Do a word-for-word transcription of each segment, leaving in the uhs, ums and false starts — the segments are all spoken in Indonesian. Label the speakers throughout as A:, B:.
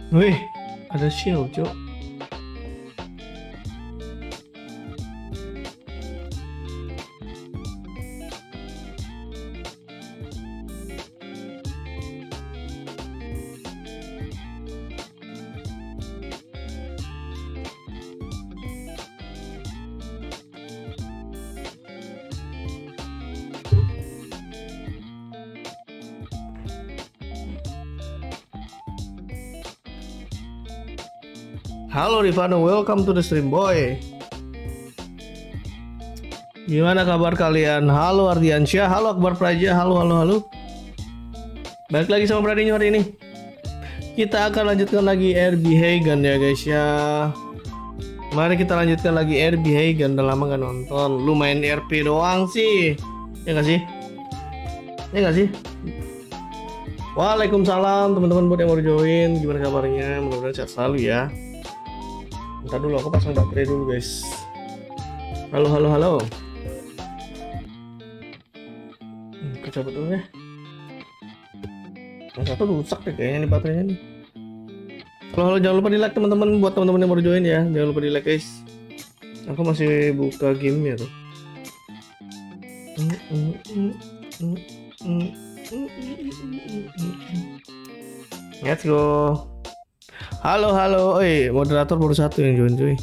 A: Wih, ada shield, Cok. Halo Rifano, welcome to the stream boy. Gimana kabar kalian? Halo Ardiansyah, halo Akbar Praja, halo halo halo. Balik lagi sama Pradinyo hari ini. Kita akan lanjutkan lagi R B Hagen ya guys ya. Mari kita lanjutkan lagi R B Hagen, udah lama gak nonton. Lu main R P doang sih, ya gak sih? Ya gak sih? Waalaikumsalam teman-teman buat yang baru join. Gimana kabarnya? Mudah-mudahan sehat selalu ya. Bentar dulu, aku pasang baterai dulu guys. Halo halo halo. Hmm, aku cabut dulu ya. Yang satu rusak deh kayaknya nih baterainya nih. Halo halo, jangan lupa di like teman-teman, buat teman-teman yang baru join ya. Jangan lupa di like guys. Aku masih buka game ya tuh. Let's go. Halo halo, oi moderator baru satu yang join cuy.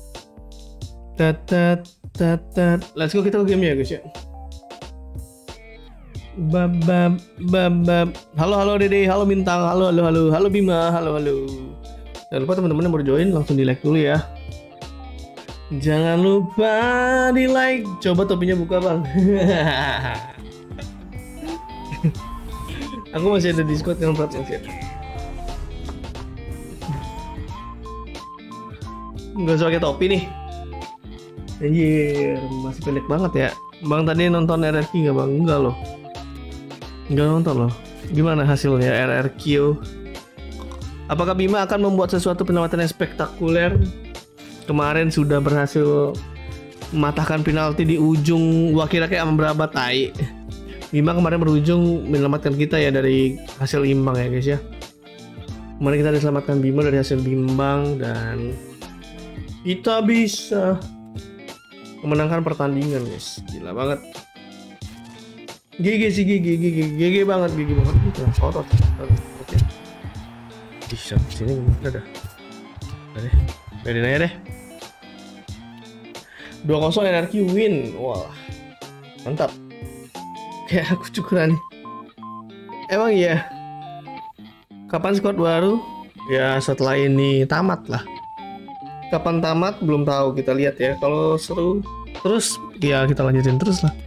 A: Tatat tatat, let's go kita ke game ya guys ya. Bab bab bab bab. Halo halo Dede, halo Bintang, halo halo halo, halo Bima, halo halo. Jangan lupa teman-teman yang baru join langsung di like dulu ya. Jangan lupa di like. Coba topinya buka bang. Aku masih ada Discord yang berat yang nggak usah pakai topi nih. Anjir, masih pendek banget ya. Bang tadi nonton R R Q nggak bang? Enggak loh. Nggak nonton loh. Gimana hasilnya R R Q? Apakah Bima akan membuat sesuatu penyelamatan yang spektakuler? Kemarin sudah berhasil mematahkan penalti di ujung. Wah kira kayak berapa tai. Bima kemarin berujung menyelamatkan kita ya dari hasil imbang ya guys ya. Kemarin kita diselamatkan Bima dari hasil bimbang dan kita bisa memenangkan pertandingan guys. Gila banget. G G sih, G G G G G G banget, G G banget. Otot. Oke. Bisa sini udah dah. Udah deh. Biarin aja deh. dua kosong R R Q win. Wah. Mantap. Kayak aku cukuran nih. Emang iya. Kapan squad baru? Ya setelah ini tamat lah. Kapan tamat belum tahu, kita lihat ya. Kalau seru terus ya kita lanjutin terus lah.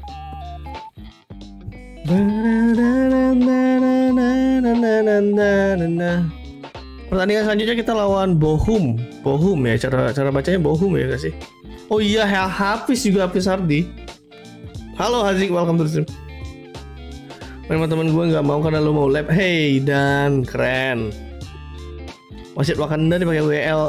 A: Pertandingan selanjutnya kita lawan Bochum. Bochum ya, cara cara bacanya Bochum ya gak sih? Oh iya, Hafiz juga, Hafiz Hardi. Halo Hazik, welcome to the stream. Teman-teman gue nggak mau karena lo mau lab. Hey dan keren. Wasit Wakanda dipakai W L.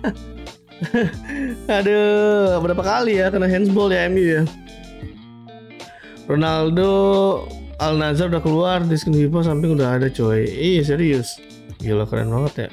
A: Aduh, berapa kali ya kena handsball ya M U ya. Ronaldo Al Nazar udah keluar, di screen FIFA samping udah ada coy. Iya serius. Gila keren banget ya.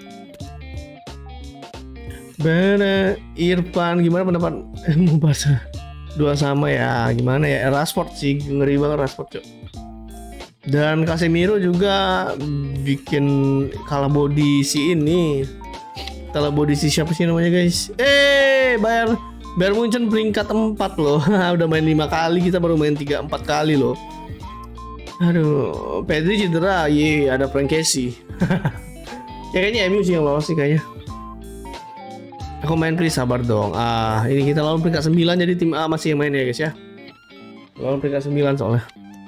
A: Bana Irfan, gimana pendapat mau Barca? Dua sama ya, gimana ya? Rashford sih, ngeri banget Rashford coy. Dan Casemiro juga bikin kalah body si ini. Kalah body si siapa sih namanya guys? Eh, Bayern Bayern Munchen peringkat empat loh. Udah main lima kali, kita baru main tiga empat kali loh. Aduh, Pedri cedera. Ye, ada Frank Casey. Ya kayaknya M U sih yang lolos sih kayaknya. Aku main please, sabar dong. Ah, ini kita lawan peringkat sembilan, jadi tim A masih yang main ya guys ya. Lawan peringkat sembilan soalnya.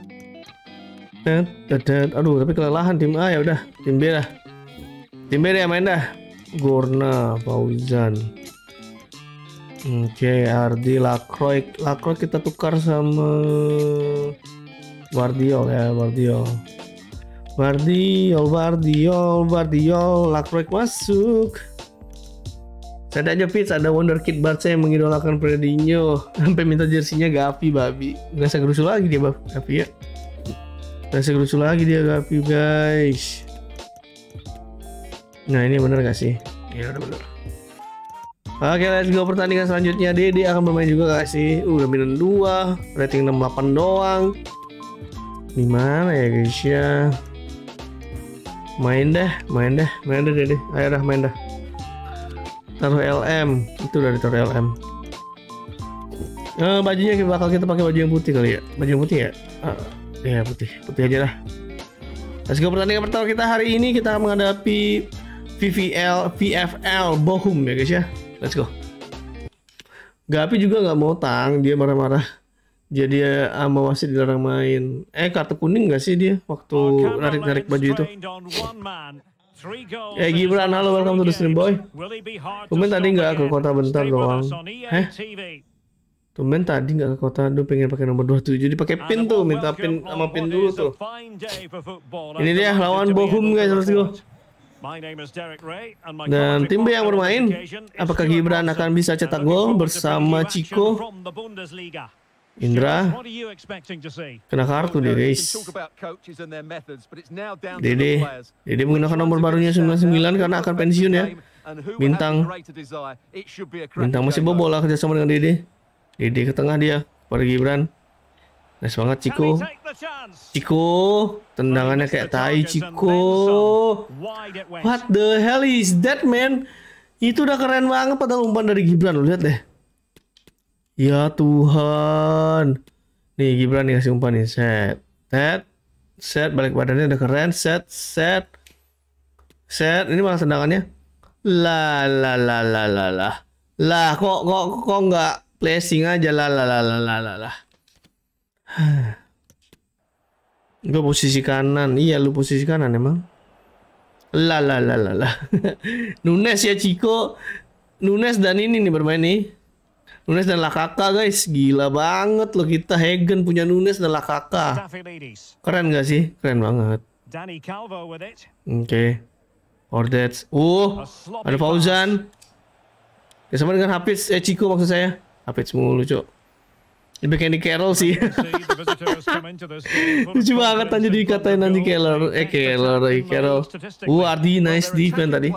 A: Aduh, tapi kelelahan tim A, ya udah tim B dah. Tim B deh yang main dah. Gorna, Fauzan. Oke, okay, Ardi, Lacroix. Lacroix kita tukar sama Guardiol ya, Guardiol. Guardiol, Guardiol, Guardiol. Lacroix masuk. Saya aja Fitz, ada wonderkid Barca yang mengidolakan Fredinho sampai minta jersinya Gavi babi. Nggak segerusu lagi dia bab Gavi ya. Nggak segerusu lagi dia Gavi guys. Nah ini bener gak sih? Iya udah bener. Oke, let's go pertandingan selanjutnya. Dede akan bermain juga gak sih? Uh, udah minus dua, rating enam puluh delapan doang. Gimana ya guys ya? Main deh, main deh, main deh Dede. Ayo dah main dah. Taruh L M, itu udah ditaruh L M. Eh, bajunya bakal kita pakai baju yang putih kali ya? Baju yang putih ya? Uh, ya putih, putih aja lah. Let's go pertandingan pertama kita hari ini. Kita akan menghadapi V V L, V F L Bochum ya guys ya. Let's go. Gapi juga nggak mau tang, dia marah-marah. Jadi sama wasit dilarang main. Eh kartu kuning nggak sih dia waktu narik-narik baju itu? Eh Gibran, halo, welcome to the stream boy. Tumben tadi nggak ke kota bentar doang. Heh? Tumben tadi nggak ke kota, aduh pengen pakai nomor dua puluh tujuh. Dipakai pin tuh, minta pin sama pin dulu tuh. Ini dia lawan Bochum guys, let's go. Dan tim B yang bermain, apakah Gibran akan bisa cetak gol bersama Chico? Indra kena kartu deh guys. Dede, Dede menggunakan nomor barunya sembilan puluh sembilan karena akan pensiun ya. Bintang, Bintang masih bawa bola kerjasama dengan Dede. Dede ke tengah dia, pada Gibran. Nice banget Chico. Chico, tendangannya kayak tai Chico. What the hell is that man? Itu udah keren banget pada umpan dari Gibran, lo lihat deh. Ya Tuhan. Nih Gibran nih kasih umpan nih, set, set, set, balik badannya udah keren, set, set, set. Ini malah tendangannya. Lah lah lah lah lah lah. Lah kok kok kok nggak placing aja lah lah lah lah lah lah. Gue posisi kanan. Iya lu posisi kanan emang. Lah lah lah lah lah. Nunes ya Chico. Nunes dan ini nih bermain nih. Nunes dan Lakaka guys. Gila banget loh kita. Hagen punya Nunes dan Lakaka. Keren gak sih? Keren banget. Oke okay. Ordets. Oh ada Fauzan. Ya sama dengan Hafiz. Eh Chico maksud saya. Hafiz mulu cok. Lebih kayak Andy Carroll sih. Lucu banget aja dikatain Andy Carroll. Eh Carroll, eh Carroll. Uh, Ardi nice defense tadi.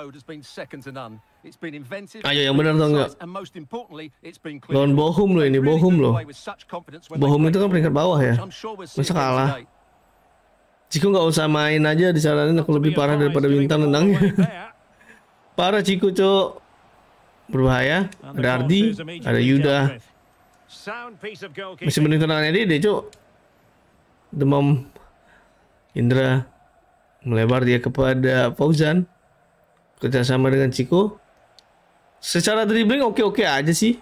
A: Ayo yang benar dong enggak? Lawan Bochum loh ini, Bochum loh. Bochum itu kan peringkat bawah ya. Masa kalah? Chico nggak usah main aja, disaranin aku lebih parah daripada Bintang nendangnya. Parah Chico cok. Berbahaya. Ada Ardi, ada Yuda. Masih mending tendangannya dia deh cok. Demam. Indra melebar dia kepada Fauzan. Kerjasama dengan Chico. Secara dribbling oke-oke aja sih.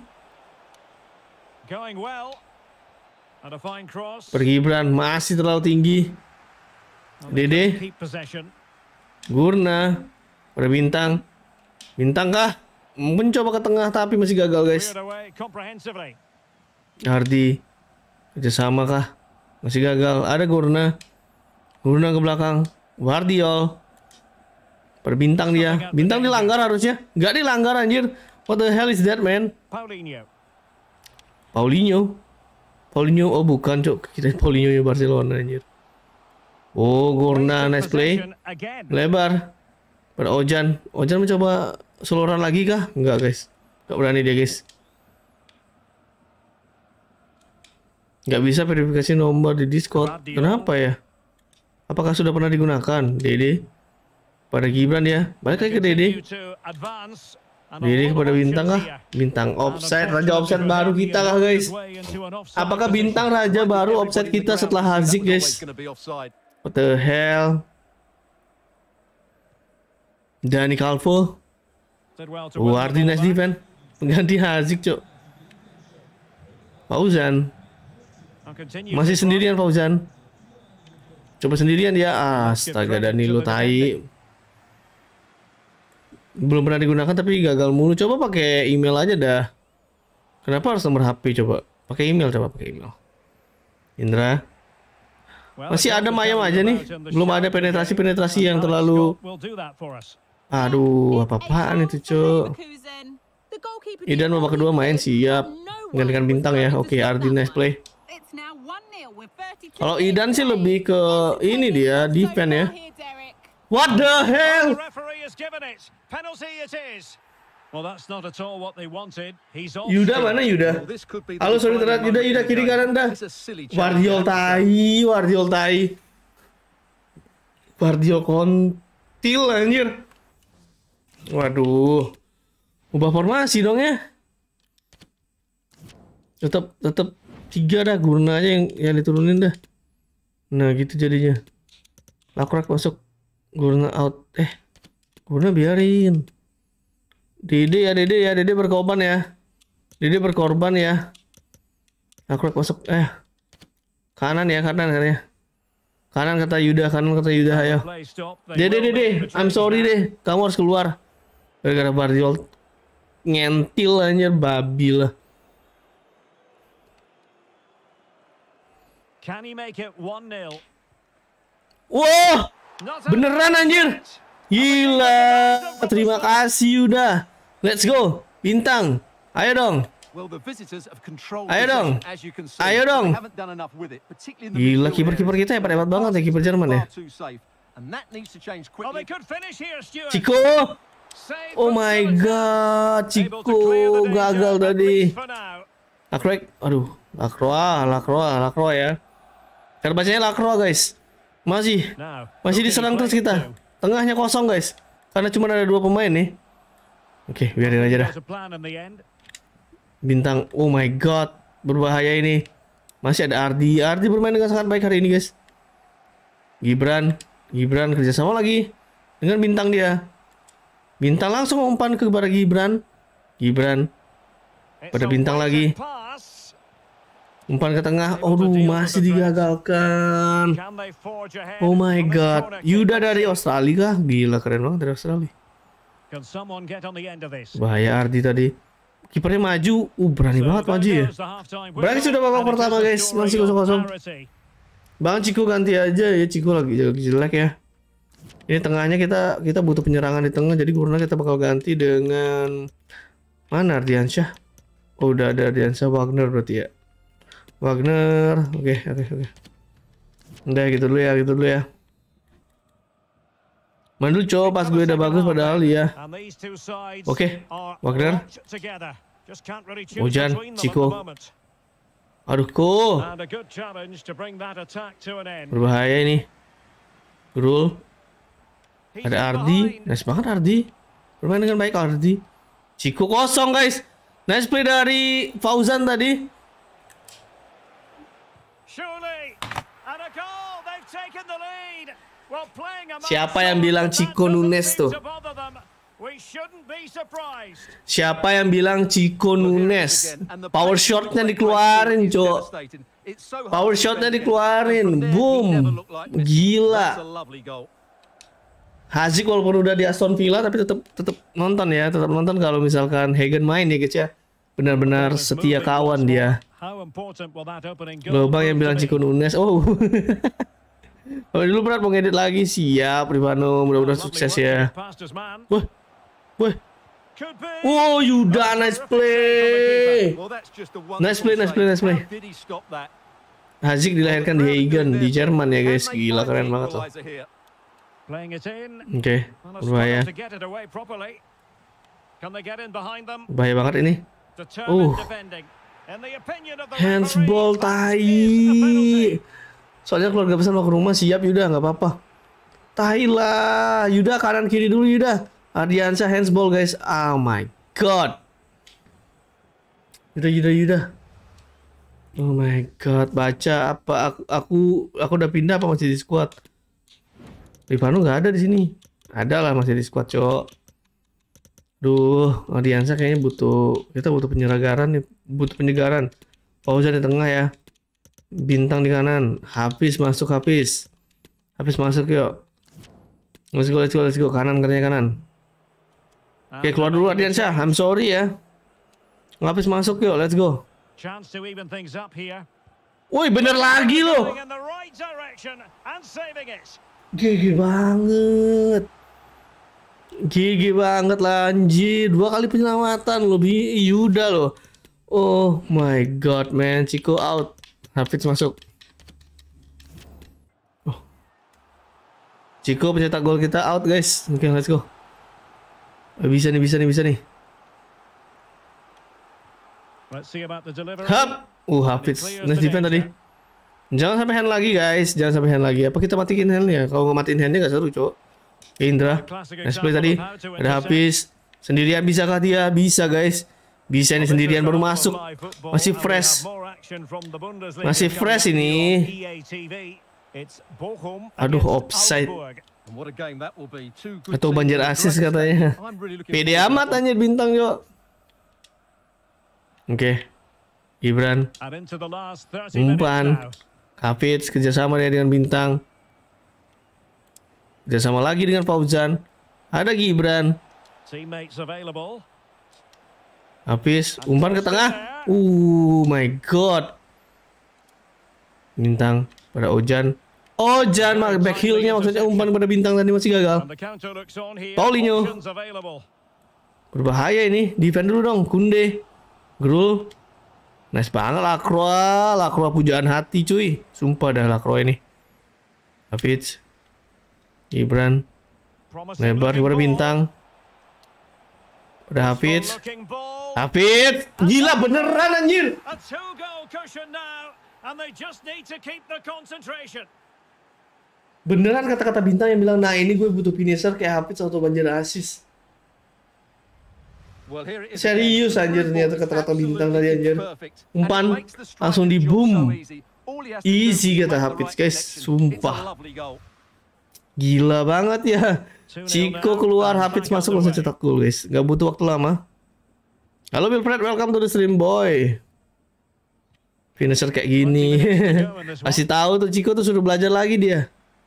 A: Per Gibran masih terlalu tinggi. Dede, Gurna, pada Bintang. Bintang kah? Mencoba ke tengah tapi masih gagal guys. Ardi kerjasama kah? Masih gagal. Ada Gurna. Gurna ke belakang. Wardiol. Perbintang dia. Bintang dilanggar harusnya. Gak dilanggar anjir. What the hell is that man? Paulinho. Paulinho. Paulinho. Oh bukan cok. Kita Paulinho ya Barcelona anjir. Oh Gurna nice play. Lebar. Pada Ojan. Ojan mencoba seluruhan lagi kah? Enggak guys. Gak berani dia guys. Nggak bisa verifikasi nomor di Discord. Kenapa ya? Apakah sudah pernah digunakan? Dede pada Gibran ya. Balik lagi ke Dede. Dede kepada Bintang kah? Bintang offside. Raja offside baru kita kah guys? Apakah Bintang raja baru offside kita setelah Haziq guys? What the hell? Dani Calvo. Wardi nice defense. Pengganti Haziq cok. Fauzan. Masih sendirian Fauzan. Coba sendirian dia. Astaga Danilo tai. Belum pernah digunakan tapi gagal mulu. Coba pakai email aja dah. Kenapa harus nomor H P coba? Pakai email coba pakai email. Indra. Masih ada ayam aja nih. Belum ada penetrasi-penetrasi yang terlalu. Aduh, apa-apaan itu, Cuk. Idan babak kedua main siap. Gantikan Bintang ya. Oke, Ardi nice play. Kalau Idan sih lebih ke ini dia defense ya. What the hell? Yuda mana Yuda? Halo sorry terat Yuda Yuda kiri kanan dah. Guardiol tai, Guardiol tai. Guardiol kontil anjir. Waduh. Ubah formasi dong ya. Tetap tetap tiga dah, Gurna aja yang yang diturunin dah. Nah gitu jadinya. Lakrak masuk, Gurna out. Eh, Gurna biarin. Dede ya, Dede ya, Dede berkorban ya. Dede berkorban ya. Lakrak masuk, eh. Kanan ya, kanan kan ya. Kanan kata Yuda, kanan kata Yuda, ayo. Dede, Dede, I'm sorry deh, kamu harus keluar. Gara-gara Guardiol ngentil anjir, babi lah.
B: Can he make it one nil?
A: Wah, beneran anjir. Gila. Terima kasih Yuda. Let's go. Bintang. Ayo dong. Ayo dong. Ayo dong. Gila, kiper-kiper kita hebat-hebat banget ya, kiper Jerman ya. Chico. Oh my god, Chico gagal tadi. Lakroik, aduh, Lacroix, Lacroix, Lacroix ya. Cara bacanya Lacroix guys. Masih, masih diserang terus kita. Tengahnya kosong guys, karena cuma ada dua pemain nih. Oke, biarin aja dah. Bintang, oh my god, berbahaya ini. Masih ada Ardi, Ardi bermain dengan sangat baik hari ini guys. Gibran, Gibran kerjasama lagi dengan bintang dia. Bintang langsung umpan kepada Gibran. Gibran pada bintang lagi. Umpan ke tengah. Aduh, masih digagalkan. Oh my god. Yuda dari Australia kah? Gila, keren banget dari Australia. Bahaya Ardi tadi. Kipernya maju. Uh, berani banget maju ya. Berarti sudah babak pertama guys. Masih kosong kosong. Bang Ciko ganti aja ya. Ciko lagi jelek ya. Ini tengahnya kita kita butuh penyerangan di tengah, jadi Gurna kita bakal ganti dengan mana Ardiansyah? Oh, udah ada Ardiansyah, Wagner berarti ya. Wagner, oke okay, oke okay, oke. Okay. Udah gitu dulu ya, gitu dulu ya. Mandul coba pas gue udah bagus padahal ya. Oke, okay. Wagner. Hujan, Ciko. Aduh ko. Berbahaya ini. Grul. Ada Ardi, nice banget Ardi. Bermain dengan baik Ardi. Ciko kosong guys. Nice play dari Fauzan tadi. Siapa yang bilang Chico Nunes tuh? Siapa yang bilang Chico Nunes? Power shotnya dikeluarin, cok. Power shotnya dikeluarin, boom, gila. Hazik walaupun udah di Aston Villa tapi tetap tetap nonton ya, tetap nonton kalau misalkan Hagen main ya guys ya. Benar-benar setia kawan dia. Lobang yang bilang Chico Nunes. Oh. Oh, dulu berat mau ngedit lagi. Siap Rivano, mudah-mudahan sukses ya. Wah. Wah. Oh, Yuda nice play. Nice play, nice play, nice play. Hazik dilahirkan di Hagen di Jerman ya guys. Gila keren banget loh. Oke, okay, berbahaya. Bahaya banget ini. Uh, handsball tai. Soalnya keluarga besar mau ke rumah, siap Yuda, nggak apa-apa. Tai lah, Yuda kanan kiri dulu Yuda. Ardiansyah handsball guys. Oh my god. Yuda, Yuda, Yuda. Oh my god, baca apa? Aku, aku, aku udah pindah apa masih di squad? Rivano nggak ada di sini. Ada lah masih di squad, cok. Duh, Ardiansyah kayaknya butuh, kita butuh penyegaran nih, butuh penyegaran. Fauzan di tengah ya. Bintang di kanan. Hafiz masuk, Hafiz. Hafiz masuk yuk. Let's go, let's go, let's go. Kanan, katanya kanan. Oke, keluar dulu Ardiansyah. I'm sorry ya. Hafiz masuk yuk, let's go. Woi, bener lagi loh. Gigi banget. Gigi banget lah anjir. Dua kali penyelamatan lebih Yuda loh. Oh my god man. Chico out. Hafiz masuk. Oh. Chico pencetak gol kita out guys. Oke okay, let's go. Bisa nih, bisa nih, bisa nih. Hap. Uh, Hafiz. Nice defense tadi. Jangan sampai hand lagi guys. Jangan sampai hand lagi. Apa kita matiin handnya? Kalau nggak matiin handnya nggak seru, cok. Indra. Nice play tadi. Ada Hafiz. Sendirian bisakah dia? Bisa guys. Bisa ini sendirian baru masuk. Masih fresh. Masih fresh ini. Aduh, offside. Atau banjir asis katanya. Pede amat anjir bintang yo. Oke. Okay. Gibran. Umpan. Hafiz kerjasama dia dengan bintang. Kerjasama lagi dengan Fauzan. Ada Gibran. Hafiz, umpan ke tengah. Uh, my god. Bintang pada Ojan. Ojan, back heel-nya maksudnya umpan pada bintang tadi masih gagal. Paulinho. Berbahaya ini. Defend dulu dong, Kunde. Grul. Nice banget Lacroix. Lacroix pujaan hati cuy. Sumpah dah Lacroix ini. Hafiz. Gibran. Lebar kepada bintang. Udah Hafiz. Hafiz. Gila beneran anjir. Beneran kata-kata bintang yang bilang, nah ini gue butuh finisher kayak Hafiz atau banjir asis. Serius anjir ternyata kata-kata bintang tadi anjir. Umpan langsung di boom. Easy kata Hafiz guys. Sumpah. Gila banget ya. Chico keluar, Hafiz masuk langsung cetak gol guys. Gak butuh waktu lama. Halo Wilfred, welcome to the stream boy. Finisher kayak gini. Kasih tahu tuh Chico tuh suruh belajar lagi dia.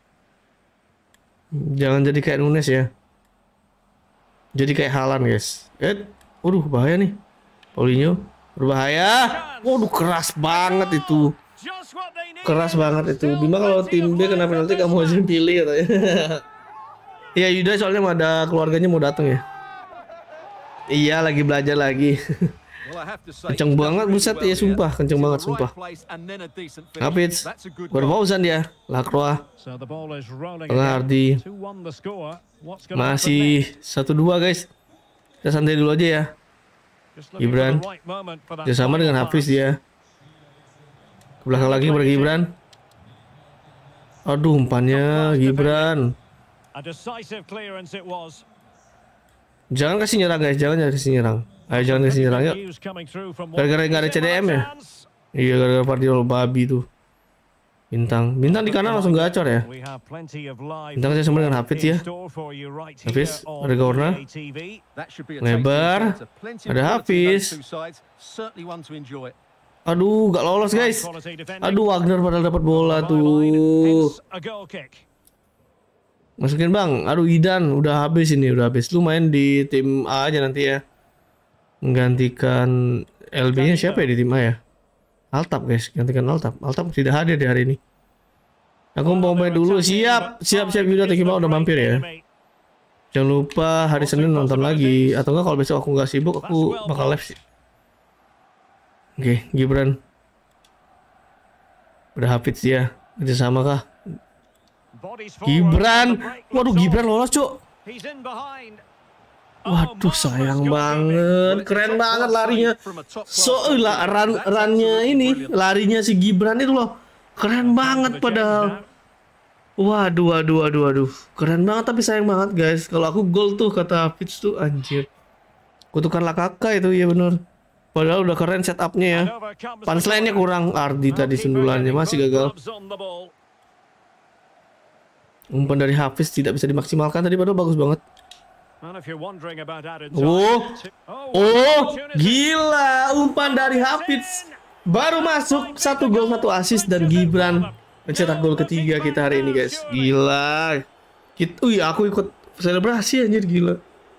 A: Jangan jadi kayak Nunes ya. Jadi kayak Haaland guys. Eh, waduh bahaya nih. Paulinho berbahaya. Waduh keras banget itu. Keras banget itu. Bima kalau tim B kena penalti kamu harus pilih katanya. Iya Yuda soalnya mau ada keluarganya mau datang ya. Iya lagi belajar lagi. Kenceng banget buset ya sumpah, kenceng banget sumpah. Hafiz, berpausan dia. Lacroix. Tengah Ardi. Masih satu dua guys. Kita santai dulu aja ya. Gibran. Dia sama dengan Hafiz dia. Ke belakang lagi kepada Gibran. Aduh umpannya Gibran. Jangan kasih nyerang guys, jangan kasih nyerang. Ayo jangan kasih nyerang yuk. Gara-gara nggak ada C D M ya. Iya gara-gara Pardiol babi tuh. Bintang, bintang di kanan langsung gacor ya. Bintang saya sama dengan Hafiz ya. Hafiz, ada Gorna. Lebar, ada Hafiz. Aduh, gak lolos guys. Aduh, Wagner padahal dapat bola tuh. Masukin bang. Aduh, Idan udah habis ini, udah habis. Lu main di tim A aja nanti ya. Menggantikan L B-nya siapa ya di tim A ya? Altaf guys, gantikan Altaf. Altaf tidak hadir di hari ini. Aku mau main dulu. Siap, siap, siap. Yuda Tekima udah mampir ya. Jangan lupa hari Senin nonton lagi. Atau enggak kalau besok aku nggak sibuk, aku bakal live sih. Oke, Gibran. Udah Hafiz ya. Kerja sama kah? Gibran. Waduh, Gibran lolos, Cuk. Waduh, sayang banget. Keren banget larinya. So, lah run, runnya ini, larinya si Gibran itu loh. Keren banget padahal. Waduh, waduh, waduh, waduh. Keren banget tapi sayang banget, guys. Kalau aku gol tuh kata Hafiz tuh anjir. Kutukanlah kakak itu, ya bener. Padahal udah keren setupnya ya. Punchline-nya kurang. Ardi tadi sundulannya masih gagal. Umpan dari Hafiz tidak bisa dimaksimalkan tadi padahal bagus banget. Oh, oh, gila umpan dari Hafiz. Baru masuk satu gol satu assist dan Gibran mencetak gol ketiga kita hari ini guys. Gila. Kita, wih aku ikut selebrasi anjir gila.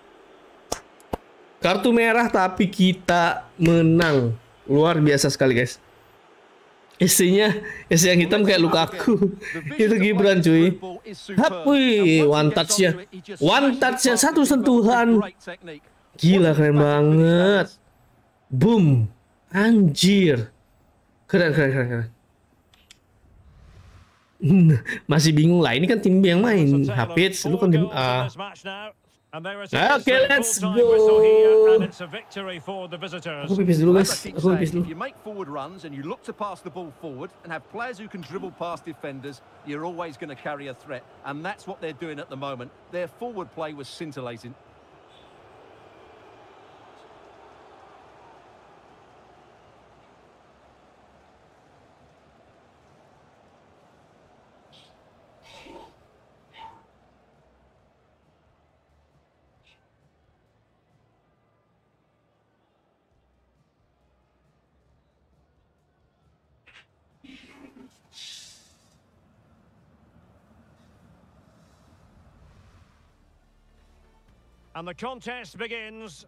A: Kartu merah tapi kita menang. Luar biasa sekali guys. Isinya, isi yang hitam kayak Lukaku. Itu Gibran cuy. Hap, wih, one touch ya. One touch ya, satu sentuhan. Gila keren banget. Boom. Anjir. Keren, keren, keren, keren. Masih bingung lah, ini kan tim B yang main. Hafiz, lu kan tim A. Oke, let's go. Aku pipis dulu guys. Aku pipis dulu.
B: You make forward runs and you look to pass the ball forward and have players who can dribble past defenders, you're always going to carry a threat, and that's what they're doing at the moment. Their forward play was scintillating.
C: And the contest begins.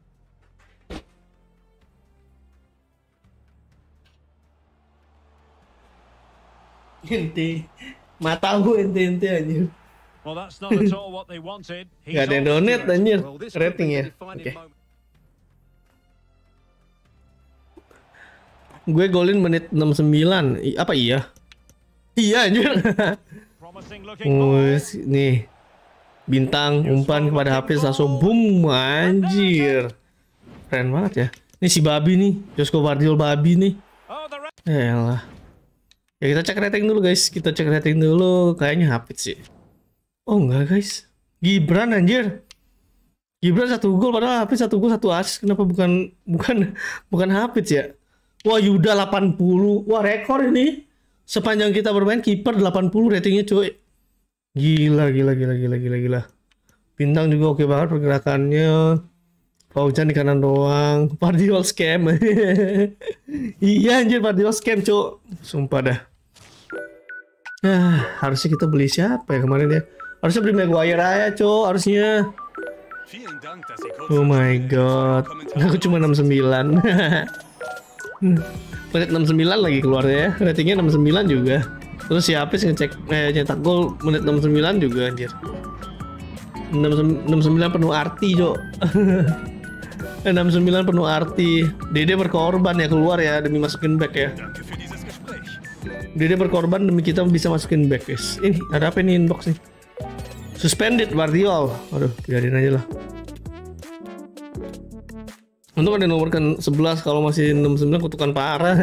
A: Ente, matamu ente-ente anjir.
C: Well, that's not at all what they wanted.
A: Gak ada yang donate anjir, rating ya. Oke. Gue golin menit enam puluh sembilan. I, apa iya? Iya anjir. Wes, nih. Bintang umpan kepada Hafiz langsung boom anjir. Keren banget ya. Ini si babi nih, Josko Vardiol babi nih. Yalah. Ya kita cek rating dulu guys. Kita cek rating dulu. Kayaknya Hafiz sih. Oh enggak guys. Gibran anjir. Gibran satu gol padahal Hafiz satu gol satu assist. Kenapa bukan bukan bukan Hafiz ya? Wah Yuda delapan puluh. Wah rekor ini. Sepanjang kita bermain kiper delapan puluh ratingnya cuy. Gila, gila, gila, gila, gila, gila. Bintang juga oke banget pergerakannya. Fauzan di kanan doang. Vardiol scam. Iya anjir Vardiol scam, cuk. Sumpah dah. Ah, harusnya kita beli siapa ya kemarin ya? Harusnya beli Maguire aja, cuk. Harusnya. Oh my god. Aku cuma enam puluh sembilan. Menit enam puluh sembilan lagi keluarnya ya. Ratingnya enam puluh sembilan juga. Terus si Hafiz ngecek eh, nyetak gol menit enam puluh sembilan juga anjir. enam puluh sembilan penuh arti, Cok. enam puluh sembilan penuh arti. Dede berkorban ya keluar ya demi masukin back ya. Dede berkorban demi kita bisa masukin back, guys. Ini ada apa nih inbox nih? Suspended Vardiol. Aduh, biarin aja lah. Untung ada nomor kan sebelas, kalau masih enam puluh sembilan kutukan parah.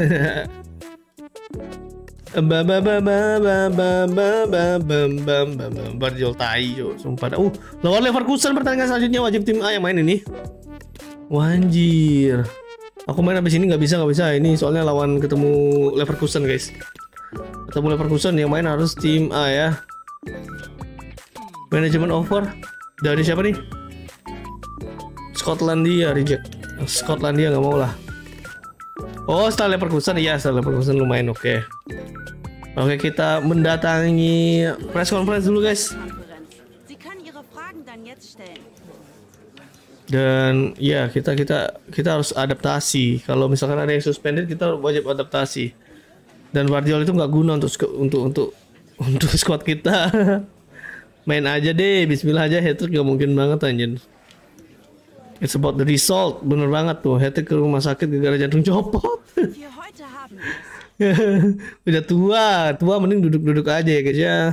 A: Ba ba ba ba ba ba ba ba ba ba ba ba Vardiol tai yo, sumpah. Uh, lawan Leverkusen pertandingan selanjutnya wajib tim A yang main ini. Wanjir. Aku main habis ini nggak bisa nggak bisa ini soalnya lawan ketemu Leverkusen guys. Ketemu Leverkusen yang main harus tim A ya. Manajemen offer dari siapa nih? Skotlandia reject. Skotlandia nggak mau lah. Oh, setelah Leverkusen iya, setelah Leverkusen lumayan oke. Okay. Oke, kita mendatangi press conference dulu, guys. Dan ya, kita kita kita harus adaptasi. Kalau misalkan ada yang suspended, kita wajib adaptasi. Dan Vardiol itu nggak guna untuk untuk untuk untuk squad kita. Main aja deh, bismillah aja, hat-trick nggak mungkin banget anjir. It's about the result, bener banget tuh. Hat-trick ke rumah sakit gara-gara jantung copot. Udah tua, tua mending duduk-duduk aja ya guys ya.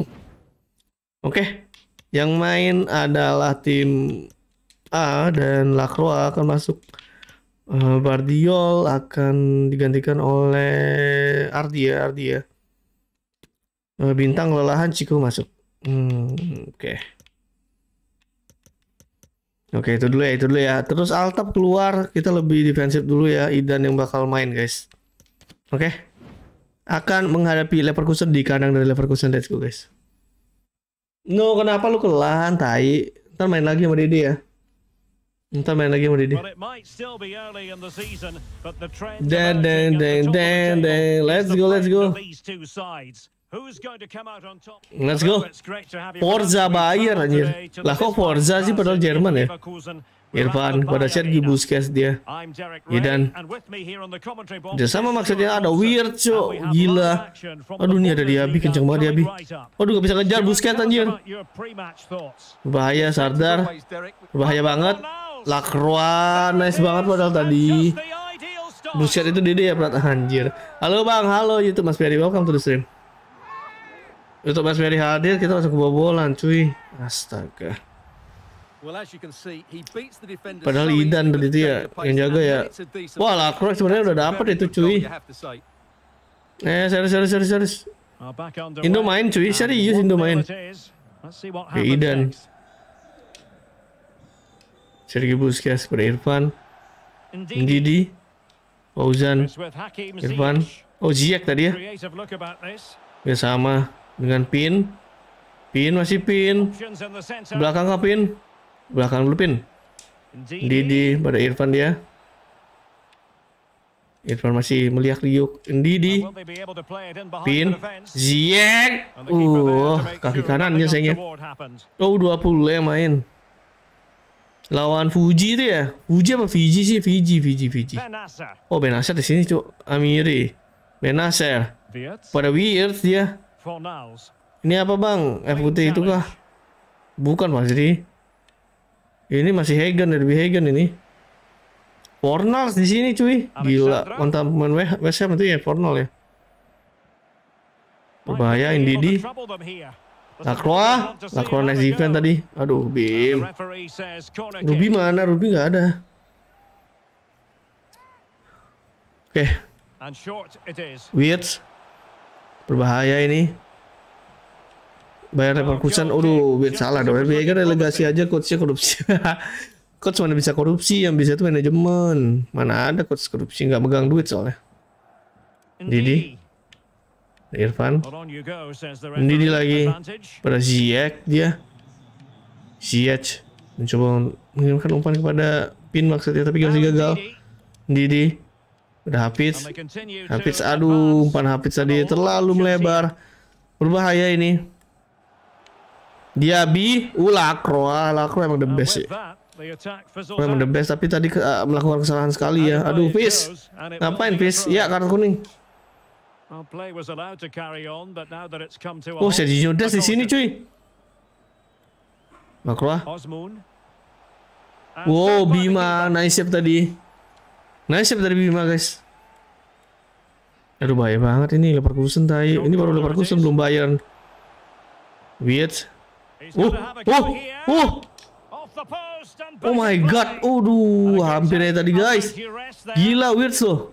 A: Oke, yang main adalah tim A dan Lacroix akan masuk. uh, Vardiol akan digantikan oleh Ardi ya, Ardi ya. Uh, Bintang lelahan Ciko masuk. Hmm, oke. Okay. Oke, itu dulu ya, itu dulu ya. Terus Altaf keluar, kita lebih defensif dulu ya. Idan yang bakal main guys. Oke, okay. Akan menghadapi Leverkusen di kandang dari Leverkusen. Let's go guys. No, kenapa lu kelan, tai? Ntar main lagi sama Dede ya. Ntar main lagi sama Dede. Dan dan dan dan dan. Let's go, let's go. Let's go. Forza Bayern anjir. Lah kok Forza sih padahal Jerman ya. Irfan pada Sergi Busquets dia. Idan. Dia sama maksudnya ada weird cok. Gila. Aduh nih ada Diaby, kenceng banget Diaby. Aduh gak bisa ngejar Busquets anjir. Bahaya Sardar. Bahaya banget. Lacroix nice banget padahal tadi. Busquets itu Dede ya berat anjir. Halo Bang, halo YouTube Mas Ferry, welcome to the stream. YouTube Mas Ferry hadir, kita langsung kebobolan cuy. Astaga. Padahal Idan tadi itu ya yang jaga ya. Wah, Lacroix sebenarnya udah dapet itu cuy. Eh, serius serius serius serius. Indo main cuy, serius Indo main. Oke, Idan. Sergio Busquets pada Irfan. Ndidi. Fauzan. Irfan. Oh, Ziyech tadi ya. Ya sama dengan Pin. Pin masih Pin. Belakang kah Pin? Belakang dulu Pin. Ndidi pada Irfan dia. Irfan masih melihat liuk. Ndidi. Pin. Ziyech. Uh, kaki kanannya sayangnya. Oh, dua puluh yang main. Lawan Fuji itu ya? Fuji apa Fiji sih? Fiji, Fiji, Fiji. Oh, Benacer di sini, Cuk. Amiri. Benacer. Pada Weird dia. Ini apa, Bang? F U T itu kah? Bukan, Mas Ri. Ini masih Hagen, lebih Hagen ini. Fornals di sini, cuy. Gila, mantap pemain West Ham itu ya, Fornal ya. Berbahaya Ndidi. Lacroix, Lacroix nice defense tadi. Aduh, Bim. Ruby mana? Ruby nggak ada. Oke. Okay. Wirtz. Berbahaya ini. Bayar Leverkusen. Aduh, Wirtz salah dong. Biar kan relegasi aja, coachnya korupsi. Coach mana bisa korupsi, yang bisa itu manajemen. Mana ada coach korupsi, nggak megang duit soalnya. Didi. Irfan. Ndidi lagi pada Ziyech dia. Ziyech mencoba mengirimkan umpan kepada Pin maksudnya tapi masih gagal. Ndidi udah Hafiz. Hafiz aduh umpan Hafiz tadi terlalu melebar. Berbahaya ini. Diaby, uh Lacroix, Lacroix emang the best sih. Lacroix emang the best tapi tadi uh, melakukan kesalahan sekali ya. Aduh Fis, ngapain Fis? Iya kartu kuning. Oh, Sergio Des di sini cuy. Lacroix. Wow, Bima nice save tadi. Nice save dari Bima, guys. Aduh, bahaya banget ini Leverkusen tadi. Ini baru Leverkusen belum Bayern. Wirtz. Oh, oh, oh. Oh my god. Aduh, hampir aja tadi, guys. Gila Wirtz loh.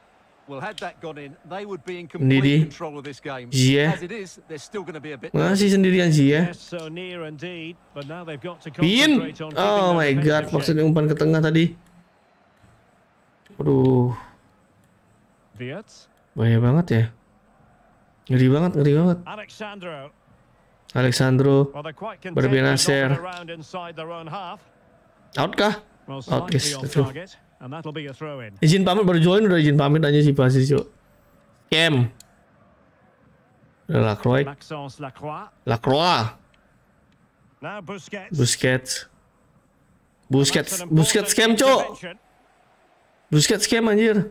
A: Ndidi, Ziyech, masih sendirian Ziyech. Pin, oh my god, maksudnya umpan ke tengah tadi. Aduh, bahaya banget ya, ngeri banget, ngeri banget. Alexandro, Benacer, out kah? Out guys, izin pamit baru join udah izin pamit aja sih pasti Cuk. Cam. Lacroix. Lacroix. Busquets. Busquets. Busquets scam Cuk. Busquets scam anjir.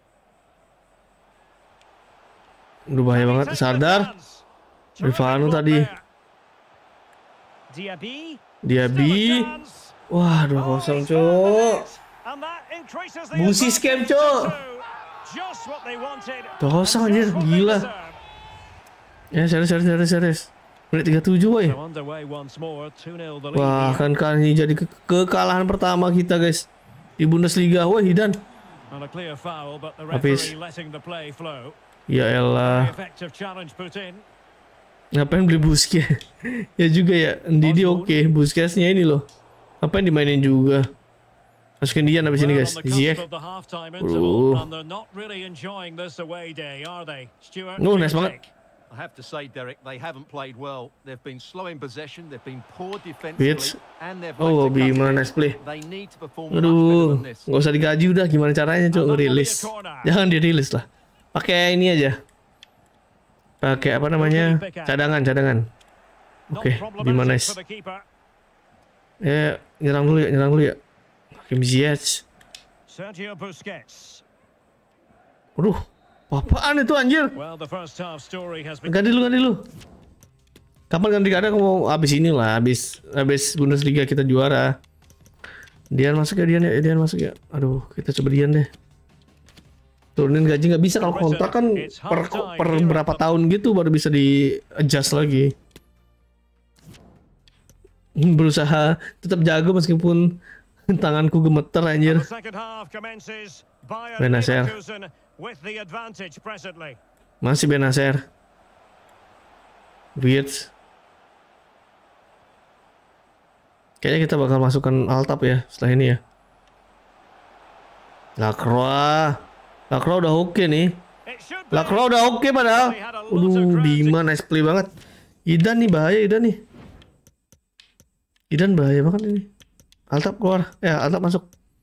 A: Udah bahaya banget sadar. Rifano tadi. Diaby. Wah, dua kosong Cuk. Busi scam Cuk. Dua kosong anjir, gila. Ya, serius, serius, serius, serius. Menit tiga puluh tujuh woy. Wah, kan kan ini jadi ke kekalahan pertama kita guys di Bundesliga. Wah, Hidan. Habis. Ya elah. Ngapain beli Busquets? Ya juga ya, Ndidi oke, okay. Busquetsnya ini loh. Ngapain dimainin juga? Masukin dia habis ini guys. Ziyech. Uh. Oh, nice banget.
B: I have to say, Derek, they haven't played well. They've been slow in possession, they've been poor defensively, and they've
A: oh, Bima nice play.
B: They need to perform
A: Aduh, nggak usah digaji udah. Gimana caranya Cuk ngerilis? Jangan dirilis lah. Pakai ini aja. Pakai apa namanya? Cadangan, cadangan. Oke, okay, Bima nice. Eh, nyerang dulu ya, nyerang dulu ya. Hakim Ziyech.
C: Sergio Busquets.
A: Waduh, apaan itu anjir? Ganti dulu, ganti dulu. Kapan ganti kadang mau habis inilah, habis habis Bundesliga kita juara. Dian masuk ya, Dian ya, Dian masuk ya. Aduh, kita coba Dian deh. Turunin gaji nggak bisa kalau kontrak kan per, per berapa tahun gitu baru bisa di adjust lagi. Berusaha tetap jago meskipun tanganku gemeter anjir.
C: The second half commences. Bayern
A: Benacer.
C: Leverkusen with the advantage presently.
A: Masih Benacer. Wirtz. Kayaknya kita bakal masukkan Altap ya setelah ini ya. Lacroix. Lacroix udah oke nih.
C: It should be.
A: Lacroix udah oke padahal. Aduh, Bima nice play banget. Idan nih bahaya Idan nih. Idan bahaya banget ini. Altap keluar. Ya, Altap masuk.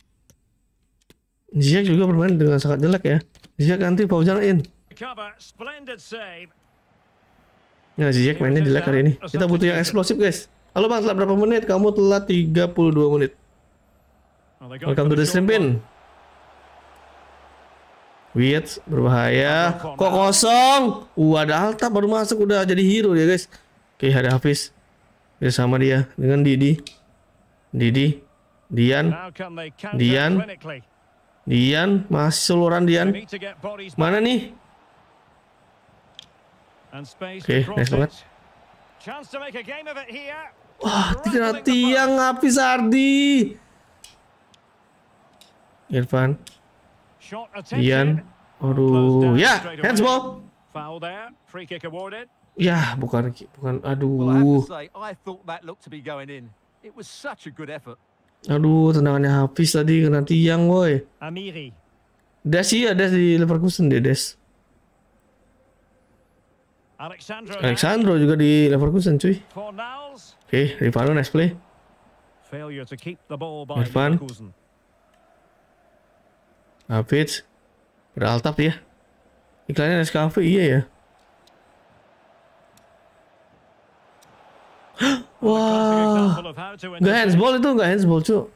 A: Ziyech juga bermain dengan sangat jelek ya. Ziyech nanti Fauzan in.
C: Cover, splendid save.
A: Ya, Ziyech mainnya jelek hari ini. Kita butuh yang eksplosif, guys. Halo Bang, telat berapa menit? Kamu telat tiga puluh dua menit. Welcome to the stream pin. Wirtz berbahaya. Kok kosong? Uh, ada Altap baru masuk udah jadi hero ya, guys. Oke, ada Hafiz. Bersama dia dengan Didi. Didi. Dian. Dian. Dian, masih seluruhan Dian. Mana nih? Oke, nice banget. Wah, tidak tiang Hafiz Ardi. Irfan. Dian. Aduh, ya, handsball. Ya, bukan bukan aduh. Aduh, tendangannya Hafiz tadi kena tiang, woi.
C: Amiri.
A: Des ya, Des di Leverkusen dia, Des.
C: Alexandro.
A: Alexandro juga di Leverkusen, cuy. Oke, Rivano nice play.
C: Failure to keep the ball by
A: Irfan.
C: Leverkusen.
A: Hafiz. Udah Altap ya. Iklannya Nescafe, iya ya. Wah, nggak handsball itu, nggak handsball cu.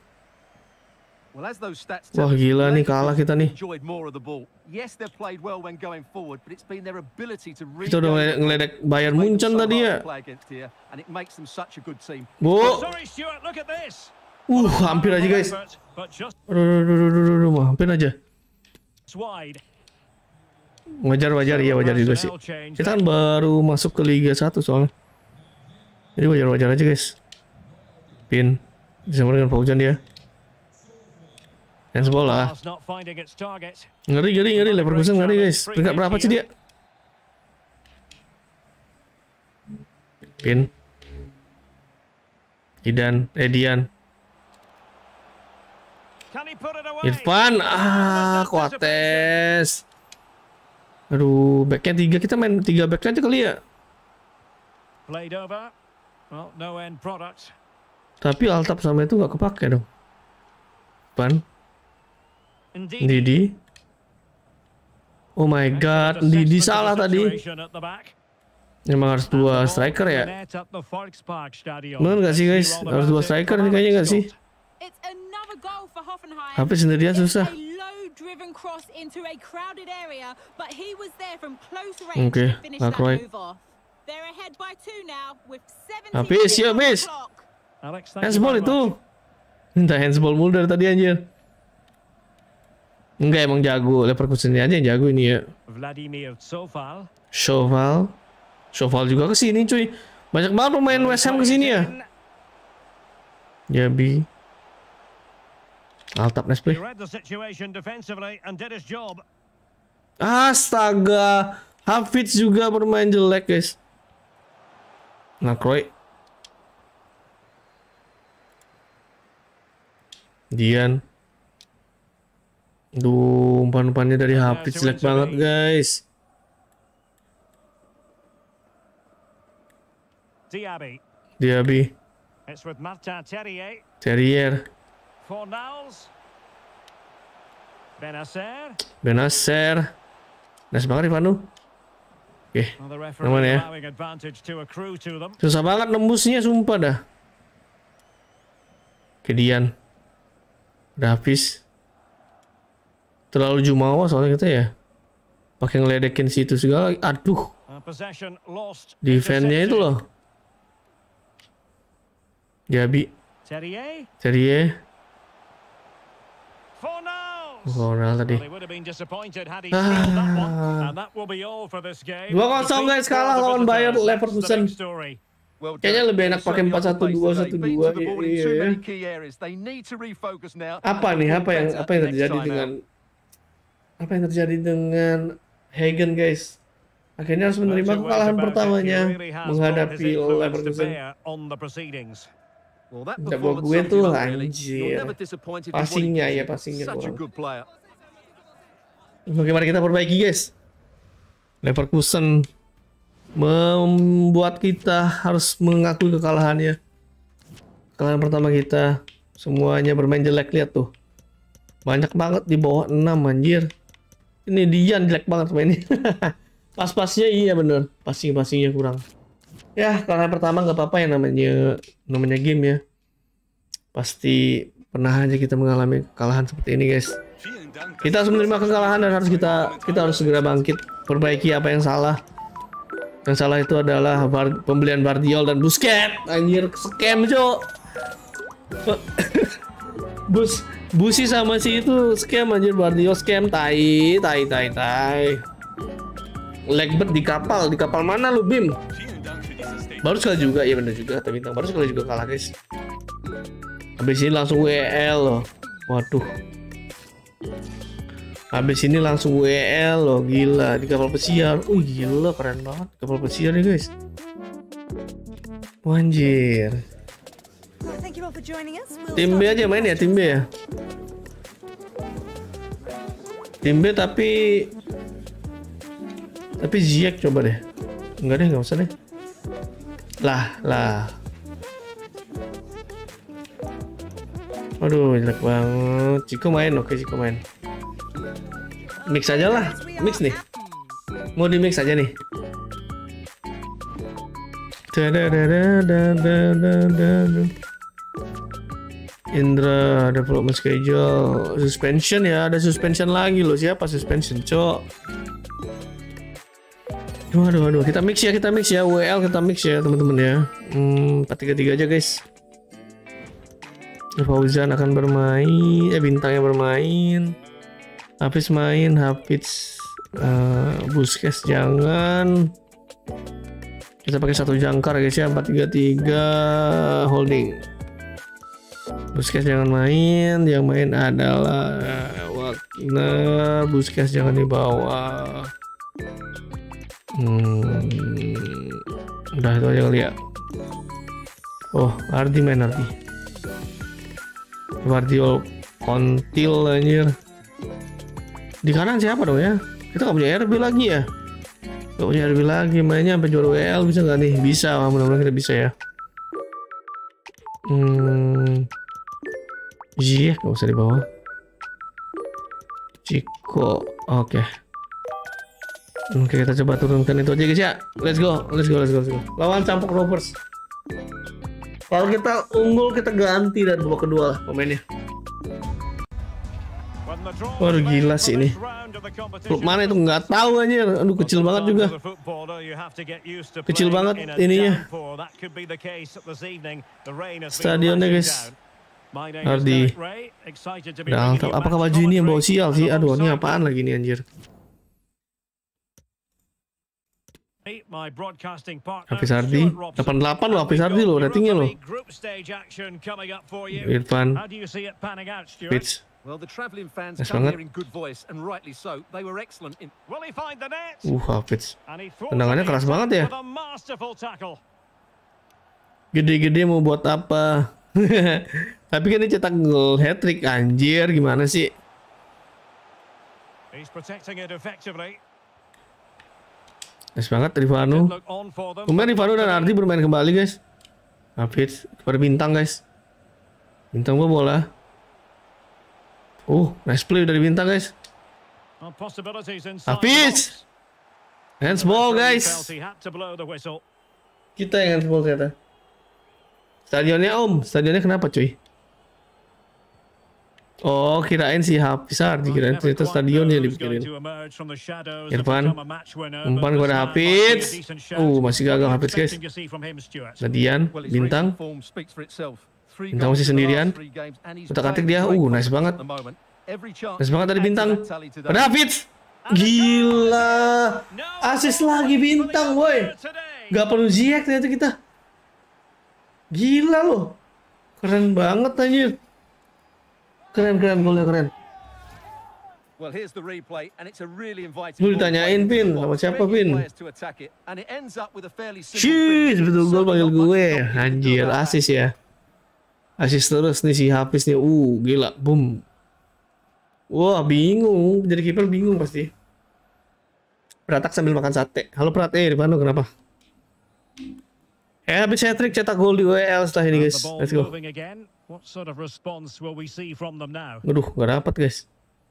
A: Wah gila nih, kalah kita nih. Kita udah ngeledek Bayern Munchen tadi ya. Bu, uh hampir aja guys. Aduh, aduh, aduh, aduh, aduh, hampir aja. Wajar wajar ya wajar juga sih. Kita kan baru masuk ke Liga satu soalnya. Jadi wajar-wajar aja guys. Pin disama dengan Fauzan dia. Handsball lah. Ngeri ngeri ngeri Leverkusen ngeri guys. Peringkat berapa sih dia? Pin. Idan, Edian. Irfan, ah Coates. Aduh, backnya tiga, kita main tiga back aja kali ya.
C: Well, no end product.
A: Tapi Altap sama itu nggak kepake dong. Pan. Didi. Oh my god, Didi salah tadi. Emang harus dua striker ya? Bener nggak sih guys? Harus dua striker nih kayaknya nggak sih? Tapi sendirian susah. Oke, Lacroix. Habis, ya habis. Handsball itu. Minta handsball mulu dari tadi anjir. Enggak, emang jago. Leverkusen aja yang jago ini ya. Shoval. Shoval juga kesini cuy. Banyak banget pemain West Ham kesini ya. Jabi. Altap nice play. Astaga. Hafiz juga bermain jelek guys. Lacroix. Dian. Duh, umpan-umpannya dari Hafiz jelek banget guys.
C: Diaby.
A: Diaby.
C: It's with Martin Terrier.
A: Terrier.
C: Fornals. Benacer.
A: Benacer. Nice banget Rivano. Oke, aman ya. Susah banget nembusnya, sumpah dah. Kedian. Hafiz. Terlalu jumawa soalnya kita ya. Pakai ngeledekin situ segala. Aduh. Defense-nya itu loh. Jabi. Terrier. Fornal tadi. dua kosong guys, kalah lawan Bayer Leverkusen.
B: Well,
A: Kayaknya
B: Derek,
A: lebih enak
B: they're
A: pakai
B: certainly
A: empat
B: on the
A: satu
B: pace
A: dua
B: today.
A: satu
B: Been
A: dua
B: to the ball in
A: iya
B: too
A: ya.
B: many key areas. They need to refocus now. and
A: Apa nih
B: perform
A: apa yang
B: better
A: apa yang
B: next
A: terjadi
B: time
A: dengan
B: out.
A: apa yang terjadi dengan Hagen guys? Akhirnya harus menerima
C: No two ways
A: kekalahan
C: about it. He
A: pertamanya
C: really has brought
A: menghadapi
C: his influence to
A: Leverkusen.
C: bear on the proceedings.
B: Well, that
A: Nggak bawa
B: performance
A: gue
B: sums
A: tuh
B: it up, really.
A: anjir.
B: You're never disappointed with what he
A: Passingnya
B: gives
A: ya
B: you.
A: passingnya
B: Such a
A: kurang.
B: good player.
A: Bagaimana kita perbaiki guys? Leverkusen membuat kita harus mengakui kekalahannya. Kekalahan pertama kita, semuanya bermain jelek, lihat tuh. Banyak banget di bawah enam anjir. Ini Dian jelek banget mainnya. Pas-pasnya iya bener, passing-passingnya kurang. Ya, kekalahan pertama nggak apa-apa yang namanya namanya game ya. Pasti pernah aja kita mengalami kekalahan seperti ini guys. Kita harus menerima kekalahan dan harus kita kita harus segera bangkit, perbaiki apa yang salah. Yang salah itu adalah bar, pembelian Bardiol dan Busquets. Anjir, scam cok. Bus Busi sama si itu scam anjir, Bardiol scam, tai tai tai tai. Legbert di kapal, di kapal mana lu Bim? Baru sekali juga, ya bener juga, tapi bintang baru sekali juga kalah guys. Habis ini langsung W L loh. Waduh. Habis ini langsung W L loh, gila di kapal pesiar. Uh gila keren banget kapal pesiar nih guys. Anjir. Tim B aja main ya, tim B ya. Tim B tapi tapi Ziyech coba deh. Enggak deh, nggak usah deh. Lah, lah. Aduh, jelek banget. Ciko main, oke Ciko main. Mix aja lah, mix nih. Mau di mix aja nih. Indra development schedule, suspension ya, ada suspension lagi loh. Siapa suspension, cok? Aduh, aduh, aduh, kita mix ya, kita mix ya, W L kita mix ya teman-teman ya. Hmm, empat tiga tiga aja guys. Fauzan akan bermain, eh bintangnya bermain. Hafiz main, Hafiz, uh, Busquets jangan. Kita pakai satu jangkar guys ya, empat tiga tiga holding. Busquets jangan main, yang main adalah Wagner. Busquets jangan dibawa. Hmm, udah itu aja kali ya. Oh, Ardi main Ardi. Guardiola kontil anjir. Di kanan siapa dong ya? Kita nggak punya R B lagi ya? Nggak punya R B lagi, mainnya sampai juara W L bisa nggak nih? Bisa, mudah-mudahan kita bisa ya. Hmm, Ziyech nggak usah di bawah. Ciko, oke. Okay. Oke, kita coba turunkan itu aja guys ya. Let's go, let's go, let's go, let's go. Lawan Campur Rovers. Kalau kita unggul kita ganti dan babak kedua lah pemainnya. Waduh gila sih ini. Klub mana itu nggak tahu anjir. Aduh kecil banget juga. Kecil banget ininya. Stadionnya guys. Ardi. Nah, apakah baju ini yang bawa sial sih? Aduh ini apaan lagi nih anjir. Hafiz Ardi delapan puluh delapan loh, Hafiz Ardi loh ratingnya loh. Irfan Fitz. Nice banget. Uh Hafiz tendangannya keras banget ya. Gede-gede mau buat apa? Tapi kan ini cetak gol hat-trick anjir, gimana sih? Nice banget Rifanu. Kemudian Rifanu dan Ardi bermain kembali guys. Hafiz kepada bintang guys. Bintang gua bola. Oh, nice play dari bintang guys. Hafiz. Handsball guys. Kita yang handsball ternyata. Stadionnya om, stadionnya kenapa cuy? Oh, kirain si Hafiz Ardi, kirain ternyata stadionnya dipikirin. Irfan, umpan kepada Hafiz. Uh, masih gagal Hafiz guys. Nadian, bintang. Bintang masih sendirian. Utak-atik dia, uh, nice banget. Nice banget dari bintang. Pada Hafiz. Gila. Asis lagi bintang, boy. Gak perlu Ziyech ternyata kita. Gila loh. Keren banget anjir. Keren keren golnya keren.
B: Well, here's the replay, and it's a really inviting.
A: Lu ditanyain Pin sama siapa Pin? Shhh, betul gol panggil gue. Anjir, asis ya. Asis terus nih si Hafiz nih. Uh, gila, boom. Wah, bingung. Jadi kiper bingung pasti. Pratak sambil makan sate. Halo Prat, eh Rifano kenapa? Eh, habis hat-trick cetak gol di W L setelah ini guys. Let's go. Aduh, gak dapat guys.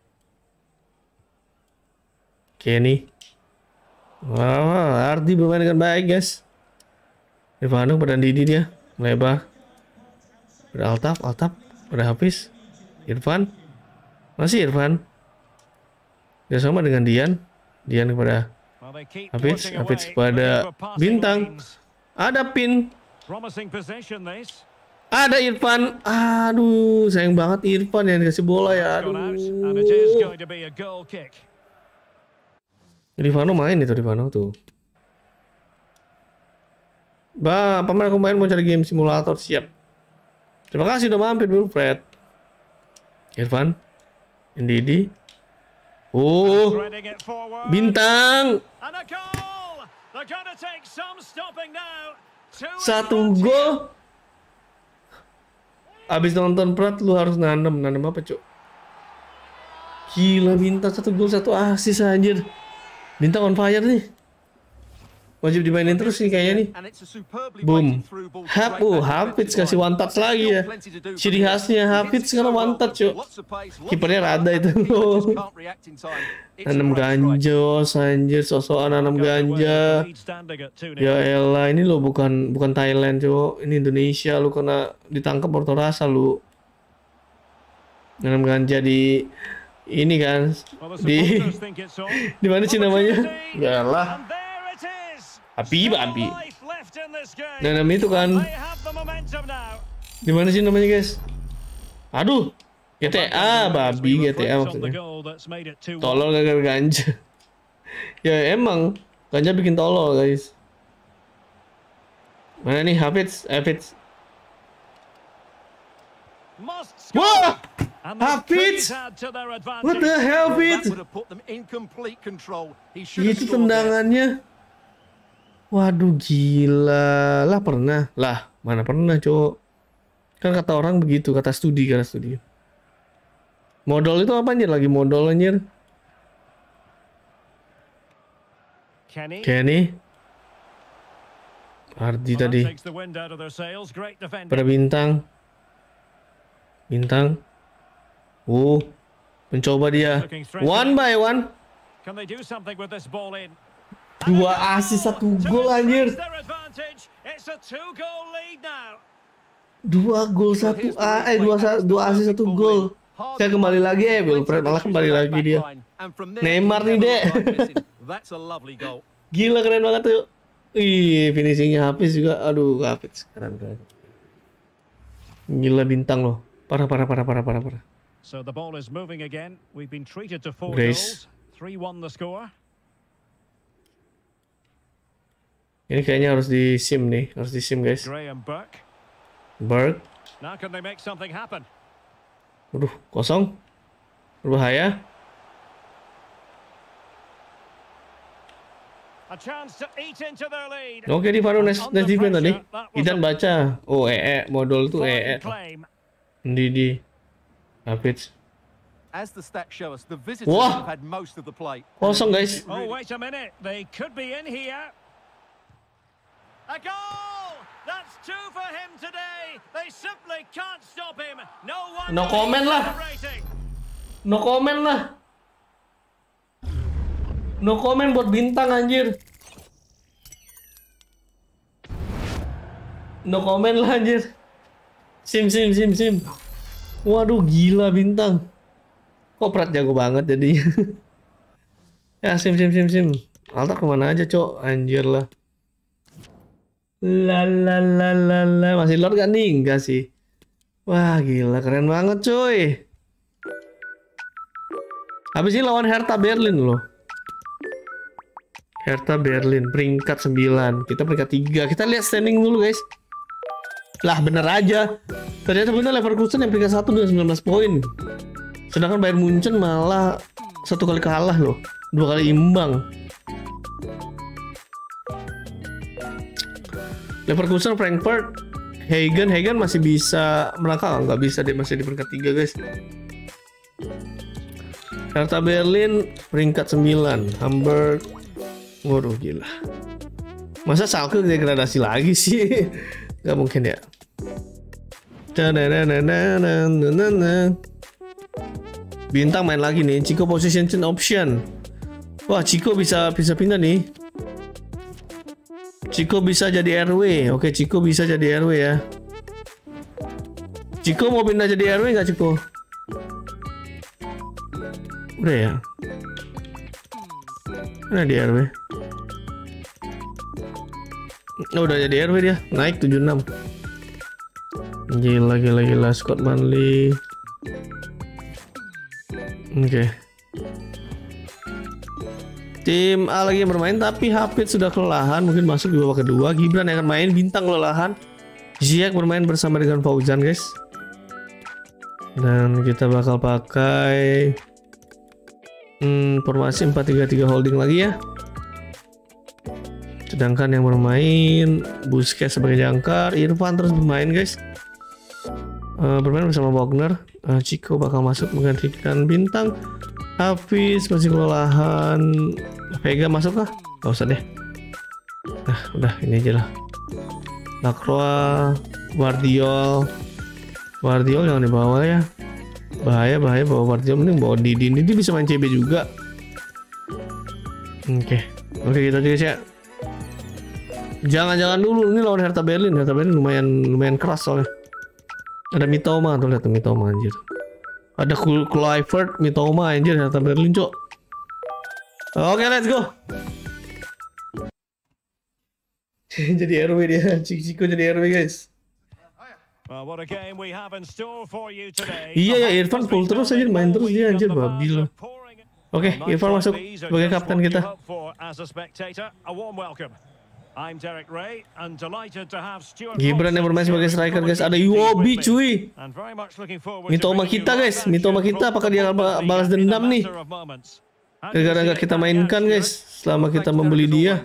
A: Kenny. Wah, Ardi bermain dengan baik guys. Rifano pada Didi dia. Melebar. Pada Altaf, Altaf. Pada Hafiz. Irfan. Masih Irfan. Dia sama dengan Dian. Dian kepada Hafiz. Hafiz kepada Bintang. Ada Pin. Ada Irfan. Aduh, sayang banget Irfan yang dikasih bola ya. Aduh. Rifano main itu, Rifano tuh. Bah, pamer aku main mau cari game simulator, siap. Terima kasih udah mampir dulu, Fred. Irfan, Ndidi. Oh, Bintang. Satu gol. Abis nonton Prat, lu harus nanam, nanam apa, Cuk? Gila Bintang, satu gol, satu asis anjir. Bintang on fire nih. Wajib dimainin terus nih kayaknya nih. Boom. Hap, oh, Hafiz kasih one touch lagi ya. Ciri khasnya Hafiz sekarang one touch, yuk. Kipernya rada itu. Nanam ganja, anjir, sosokan nanam ganja. Ya elah, ini lo bukan bukan Thailand, cuk. Ini Indonesia, lu kena ditangkap orto rasa lu. Nanam ganja di ini kan di di mana sih namanya? Ya lah. Api, api. Nanam itu kan. Di mana sih namanya, guys? Aduh. G T A, babi G T A maksudnya. Tolol gara-gara ganja. Ya emang ganja bikin tolol, guys. Mana nih Hafiz? Hafiz. Wah! Hafiz! What the hell, Hafiz? Itu tendangannya. Waduh, gila. Lah pernah. Lah, mana pernah, cowok. Kan kata orang begitu, kata studi, kata studi. Modal itu apa anjir? Lagi modal anjir.
C: Kenny.
A: Kenny. Ardi tadi. Pada Bintang. Bintang. Oh, mencoba dia. One by one. Dua asis satu gol anjir. Dua gol satu a, eh dua dua asis satu gol. Saya kembali lagi ya, Wilfred malah kembali lagi dia. Neymar nih dek. Gila keren banget tuh. Ih, finishingnya Hafiz juga. Aduh, Hafiz keren keren. Gila Bintang loh. Parah parah parah parah parah parah.
C: So the ball is moving again. We've been treated to four
A: Grace.
C: goals. three one the score.
A: Ini kayaknya harus di sim nih, harus di sim guys.
C: Graham Burke.
A: Burke.
C: Now can they make something happen?
A: Aduh, kosong. Berbahaya.
C: A chance to eat into their lead.
A: Oke, di Faro next next defense tadi. Idan baca. Oh, E E modal tuh E E. Ndidi. Hafiz.
B: As the stats show us, the visitors
A: Wah.
B: have had most of the play.
A: Kosong guys.
C: Oh, wait a minute. They could be in here. A goal! That's two for him today. They simply can't stop him. No one.
A: No comment lah. No comment lah. No comment buat Bintang anjir. No comment lah anjir. Sim sim sim sim. Waduh gila Bintang. Kok Prat jago banget jadi. Ya sim sim sim sim. Alta kemana aja cok. Anjir lah. La la la la la. Masih Lord gak nih? Enggak sih. Wah gila keren banget cuy. Habis ini lawan Hertha Berlin loh. Hertha Berlin peringkat sembilan. Kita peringkat tiga. Kita lihat standing dulu guys. Lah bener aja. Ternyata bener Leverkusen yang peringkat satu dengan sembilan belas poin. Sedangkan Bayern Munchen malah satu kali kalah loh. Dua kali imbang. Leverkusen, Frankfurt, Hagen, Hagen masih bisa melangkah. Nggak bisa, dia masih di peringkat tiga guys. Hertha Berlin peringkat sembilan. Hamburg. Waduh gila. Masa Schalke degradasi lagi sih? Gak mungkin ya. Bintang main lagi nih. Chico position change option. Wah, Chico bisa bisa pindah nih. Chico bisa jadi R W. Oke, Chico bisa jadi R W ya. Chico mau pindah jadi R W nggak, Chico? Udah ya. Mana di R W? Oh, udah jadi R W dia. Naik tujuh puluh enam. Gila, gila, gila. Scott Manley. Oke. Okay. Tim A lagi bermain, tapi Hafid sudah kelelahan. Mungkin masuk di babak kedua. Gibran yang akan main. Bintang kelelahan. Ziyech bermain bersama dengan Fauzan, guys. Dan kita bakal pakai hmm, formasi empat tiga tiga holding lagi ya. Sedangkan yang bermain Busquets sebagai jangkar, Irfan terus bermain guys. Uh, bermain bersama Wagner. uh, Chico bakal masuk menggantikan Bintang. Hafiz masih kelelahan. Vega masuk kah? Gak usah deh. Nah udah ini aja lah. Lacroix, Guardiol. Guardiol jangan dibawa ya. Bahaya bahaya bawa Guardiol, mending bawa Didi. Didi bisa main C B juga. Oke, okay. oke okay, gitu aja guys ya. Jangan-jangan dulu, ini lawan Hertha Berlin. Hertha Berlin lumayan lumayan keras soalnya. Ada Mitoma tuh, lihat tuh Mitoma anjir. Ada Kluivert, Mitoma anjir Hertha Berlin, cok. Oke, okay, let's go. Jadi R W dia, Chico jadi R W guys.
C: Well, what a game we have in store for you today.
A: Iya ya, Irfan full terus aja main terus dia anjir babi loh. Oke, okay, Irfan masuk sebagai kapten kita. Gibran yang bermain sebagai striker guys. Ada Iwobi cuy. Mitoma kita guys. Mitoma kita apakah dia akan balas dendam nih? Gara-gara nggak kita mainkan guys selama kita membeli dia.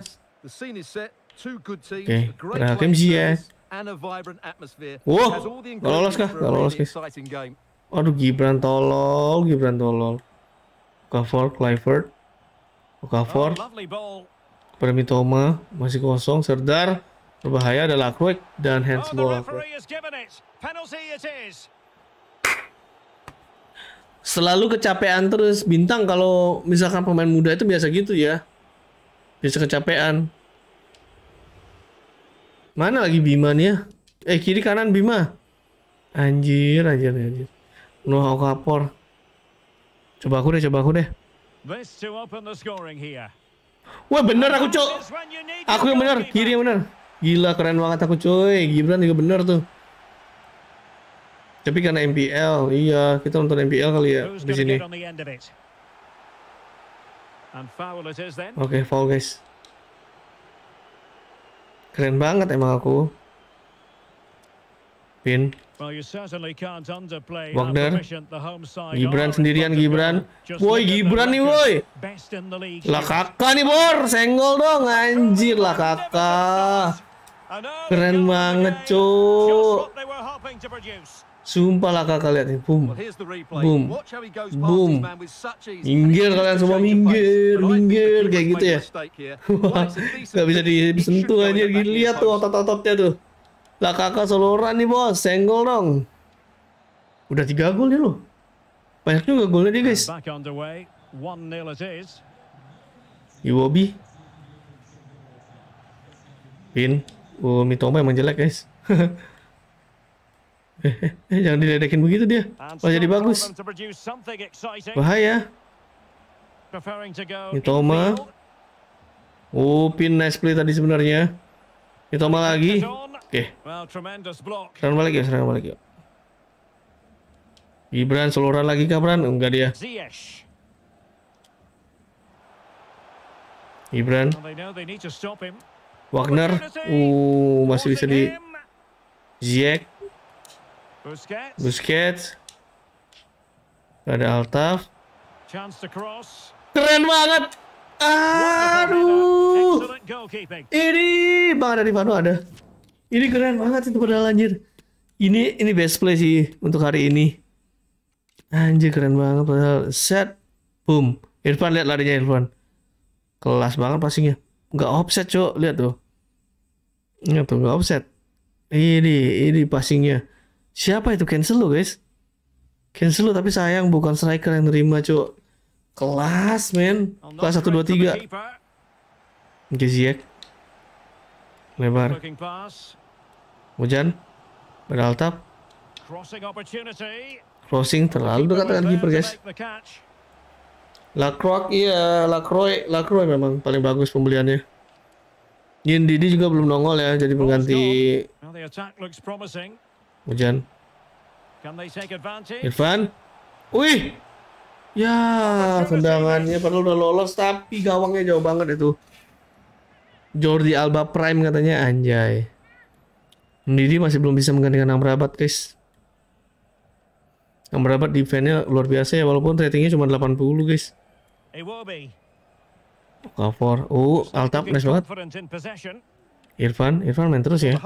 A: Oke, okay. Hakim Ziyech. Wow, gak lolos kah? Gak lolos guys. Aduh, Gibran tolol, Gibran tolol. Okafor, Kluivert, Okafor, kepada Mitoma masih kosong. Serdar berbahaya, ada Lacroix dan handsball. Selalu kecapean terus Bintang kalau misalkan pemain muda itu biasa gitu ya, biasa kecapean. Mana lagi Bima nih ya? Eh kiri kanan Bima. Anjir, anjir, anjir. Noah Okafor. Coba aku deh, coba aku deh. Wah bener aku cok. Aku yang bener, kiri yang bener. Gila keren banget aku coy. Gibran juga bener tuh. Tapi karena M P L, iya kita nonton M P L kali ya di sini. Oke, okay, foul guys. Keren banget emang aku. Pin. Wagner. Gibran sendirian Gibran. Woi Gibran nih woi. Lah kakak nih Bor. Senggol dong anjir lah kakak. Keren banget cuk. Sumpah lah kakak lihat nih. Boom. Boom. Boom. Minggir kalian semua minggir. Minggir kayak gitu ya. Gak bisa disentuh aja. Lihat tuh otot-ototnya tuh. Lah kakak soloran nih bos. Senggol dong. Udah tiga gol ya loh. Banyak juga golnya dia guys. Iwobi. Pin. Oh Mitoma emang jelek guys. eh, eh, eh jangan diledekin begitu dia. Wah jadi bagus. Bahaya. Mitoma. Oh Pin nice play tadi sebenarnya. Mitoma lagi. Oke. Serang balik ya, serang balik ya. Gibran seluruhan lagi Kabran? Enggak dia. Gibran. Wagner. Uh masih bisa di Ziyech,
C: Busquets.
A: Busquets, ada Altaf.
C: Chance to cross.
A: Keren banget. Aduh.
C: Excellent goalkeeping.
A: Ini Bang dari Vano ada. Ini keren banget itu padahal anjir. Ini ini best play sih untuk hari ini. Anjir keren banget padahal. Set. Boom. Irfan lihat larinya Irfan. Kelas banget passingnya. Enggak offset, Cok. Lihat tuh. Lihat tuh enggak offset. Ini ini passingnya. Siapa itu? Cancel lo, guys. Cancel lo tapi sayang bukan striker yang nerima, Cok. Kelas, men. Kelas satu dua tiga. Oke, Ziyech. Lebar. Hujan. Beraltap. Crossing terlalu dekat dengan kiper, guys. Lacroix, iya, Lacroix, Lacroix memang paling bagus pembeliannya. Yin Didi juga belum nongol ya, jadi pengganti Hujan. Irfan. Wih. Ya, tendangannya padahal udah lolos tapi gawangnya jauh banget itu. Jordi Alba Prime katanya, anjay. Didi masih belum bisa menggantikan Amrabat, guys. Amrabat defense-nya luar biasa ya walaupun ratingnya cuma delapan puluh, guys. Cover. Oh, Altaf nice banget. Irfan, Irfan main terus ya.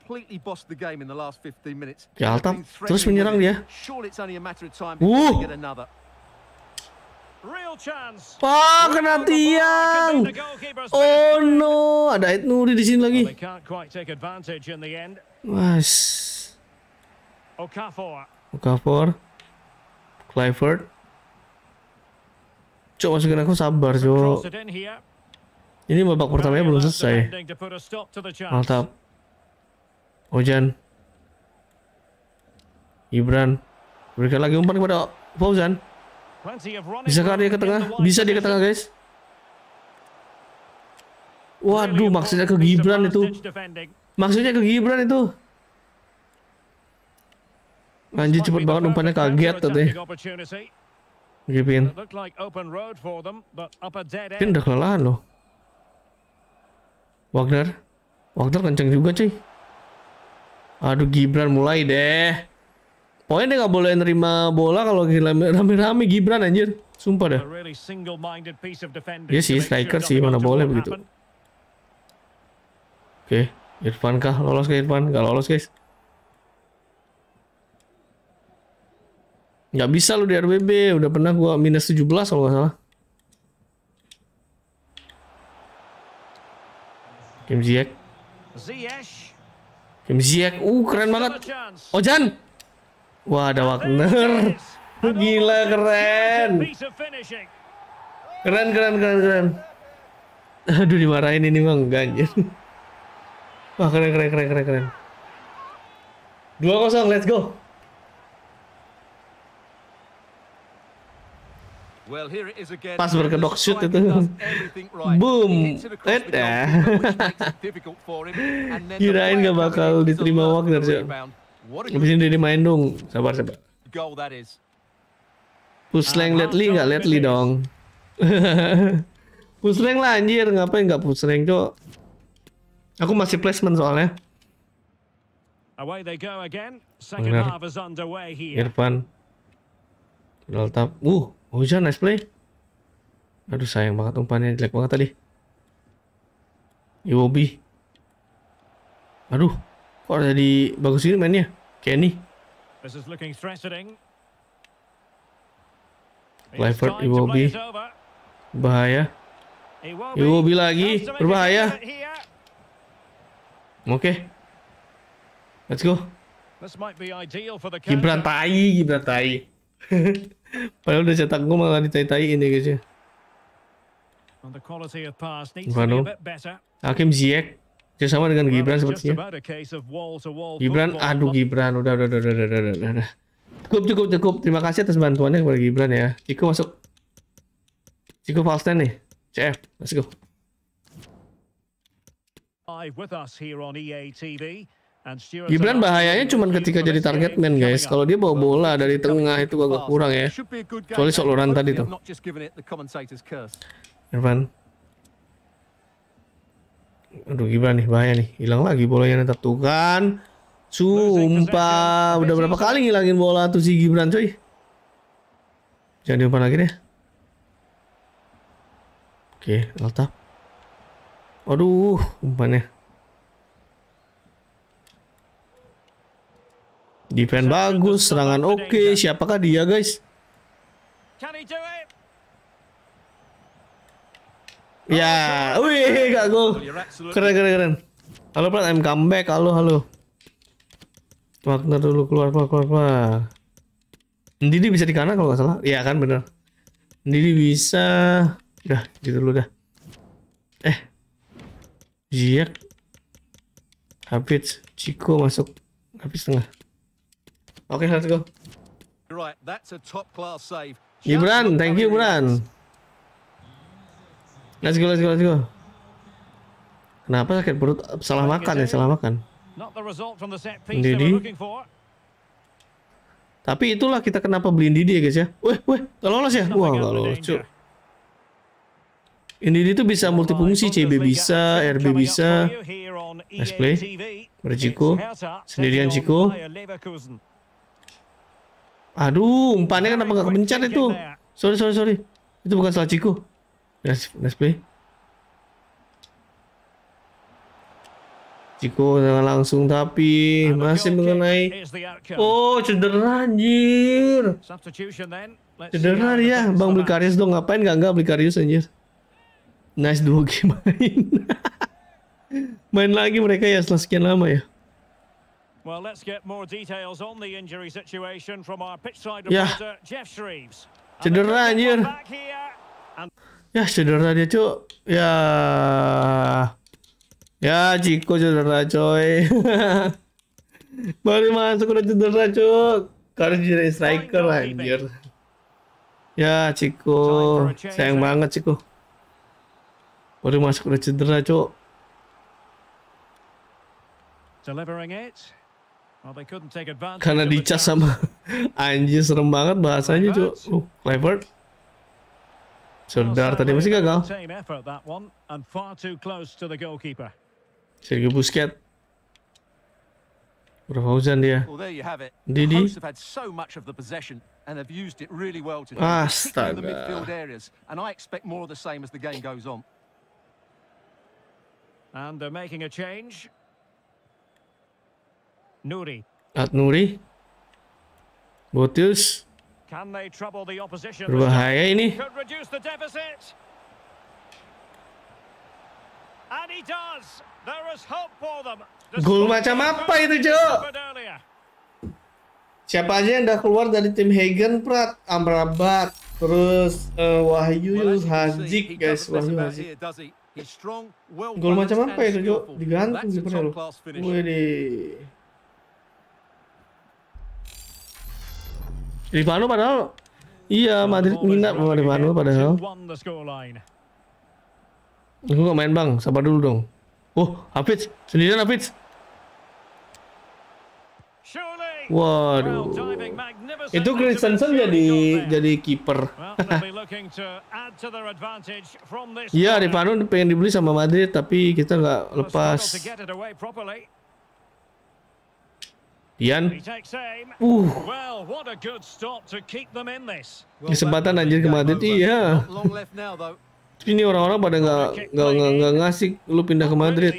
A: Oke, Altaf terus menyerang dia. Uh. Wah, kena tiang. Oh no, ada Ait Nuri di sini lagi. Mas. Okafor. Clifford. Cok, masukin aku sabar, Cok. Ini babak pertamanya belum selesai. Mantap. Hujan. Gibran. Berikan lagi umpan kepada Fauzan. Bisakah dia ke tengah? Bisa dia ke tengah, guys. Waduh, maksudnya ke Gibran itu. Maksudnya ke Gibran itu. Anjir cepet banget umpannya, kaget tadi. Gipin. Pin udah kelelahan loh. Wagner. Wagner kenceng juga, cuy. Aduh, Gibran mulai deh. Pokoknya dia nggak boleh nerima bola kalau rame-rame Gibran, anjir. Sumpah dah. Dia sih striker sih, mana boleh begitu. Oke, Irfan kah? Lolos ke Irfan? Nggak lolos, guys. Nggak bisa lu di R W B. Udah pernah gua minus tujuh belas kalau nggak salah. Kim Ziyech. Kim Ziyech. Uh, keren banget. Ojan. Wah, ada Wagner. Gila, keren. Keren, keren, keren, keren. Aduh, dimarahin ini bang, ganjil. Wah, keren, keren, keren, keren, keren. dua kosong, let's go. Pas berkedok shoot itu. Boom. Tet ya. Kirain gak bakal diterima Wagner, Cok. Habis ini dia main dong. Sabar, sabar. Pusleng Ledley nggak Ledley dong. Pusleng lah anjir, ngapain nggak pusleng, Cok? Aku masih placement soalnya. Benar. Irfan. Altaf. Uh, Hujan nice play. Aduh, sayang banget umpannya, jelek banget tadi. Iwobi. Aduh, kok jadi bagus ini mainnya? Kenny. Clifford, Iwobi. Bahaya. Iwobi lagi, berbahaya. Oke. Okay. Let's go. Gibran tai, Gibran tai. Padahal udah cetak gue malah ditai-tai ini guys ya. Vano. Hakim Ziyech. Sama dengan Gibran sepertinya. Gibran, aduh Gibran, udah, udah, udah, udah, udah, udah, udah. Cukup, cukup, cukup. Terima kasih atas bantuannya kepada Gibran ya. Ciko masuk. Ciko Falsten nih. C F, let's go. Gibran bahayanya cuma ketika jadi target man guys. Kalau dia bawa bola dari tengah itu agak kurang ya. Kecuali Soloran tadi tuh. Irfan. Aduh Gibran nih bahaya nih. Hilang lagi bolanya tetap tuh kan. Sumpah, udah berapa kali ngilangin bola tuh si Gibran coy. Jangan diumpan lagi deh. Oke, Altaf. Aduh, umpannya. Defense bagus, serangan oke. Siapakah dia, guys? Ya, wih, gak gol. Keren, keren, keren. Halo, Plat, I'm comeback. Halo, halo. Wagner dulu keluar, keluar, keluar, keluar. Ndidi bisa di kanan kalau nggak salah. Iya kan, bener. Ndidi bisa. Udah, gitu dulu dah. Eh, Ziyech, Hafiz, Chico masuk. Hafiz tengah. Oke, okay, let's go.
B: Right, that's a top class save.
A: Gibran, thank you, Bran. Let's go, let's go, let's go. Kenapa sakit perut? Salah makan ya, salah makan. Ndidi. Tapi itulah kita kenapa beliin Ndidi ya guys ya. Weh, weh, gak lolos ya? Wah, gak lolos cuy. Ndidi itu bisa multifungsi, C B bisa, R B bisa. Nice play. Berjiko, sendirian Chico. Aduh, umpannya kenapa gak kepencet itu? Sorry, sorry, sorry. Itu bukan salah Chico. Nice, nice play. Chico dengan langsung tapi masih mengenai. Oh, cedera anjir. Cedera dia. Bang beli Karius dong. Ngapain gak enggak beli Karius anjir. Nice duo game main. Main lagi mereka ya setelah sekian lama ya.
C: Well, let's get more details on the injury situation from our pitchside
A: Ya.
C: reporter Jeff Shreves.
A: Cedera anjir. Ya cedera dia cuk. Ya. Ya Chico cedera coy. Baru masuk udah cedera cuk. Karius jadi striker anjir. Ya Chico. Sayang banget Chico. Baru masuk udah cedera cuk.
C: Delivering it. Well, they couldn't take advantage.
A: Karena dicas sama anjir serem banget bahasanya cuk. Uh, Clivert. Serdar tadi masih gagal. Sergio Busquets. Udah Fauzan dia. Didi. Astaga.
C: And they're making a change. Nuri.
A: At Nuri. Botius.
C: Can they trouble the opposition?
A: Berbahaya ini.
C: Could reduce the deficit. And he does. There is hope for them.
A: Gol macam apa itu, Cok? Siapa aja yang udah keluar dari tim Hagen, Prat, Amrabat, terus uh, Wahyu Hazik, guys, Wahyu Hazik. Gol macam apa itu, Cok? Digantung kipernya loh. Wih. Rivano padahal iya Madrid minat sama Rivano padahal. Aku gak main bang, sabar dulu dong. Oh, Hafiz, sendirian Hafiz. Waduh. Itu Christensen jadi jadi kiper. Iya, Rivano pengen dibeli sama Madrid tapi kita nggak lepas. Ian, uh, kesempatan anjir ke Madrid iya. Ini orang-orang pada nggak nggak nggak ngasih lu pindah ke Madrid.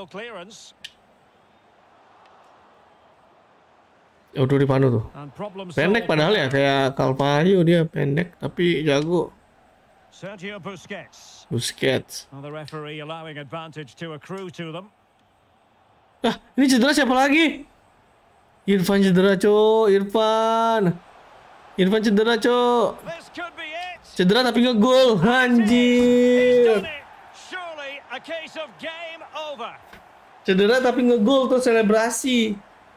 A: Udah di Pano tuh. Pendek padahal ya kayak Calvario dia pendek tapi jago.
C: Sergio Busquets.
A: Busquets.
C: The referee allowing advantage to accrue to them.
A: Ah, ini cedera siapa lagi? Irfan cedera, Cok. Irfan. Irfan cedera, Cok. Cedera tapi ngegol. Anjir. Cedera tapi ngegol tuh selebrasi.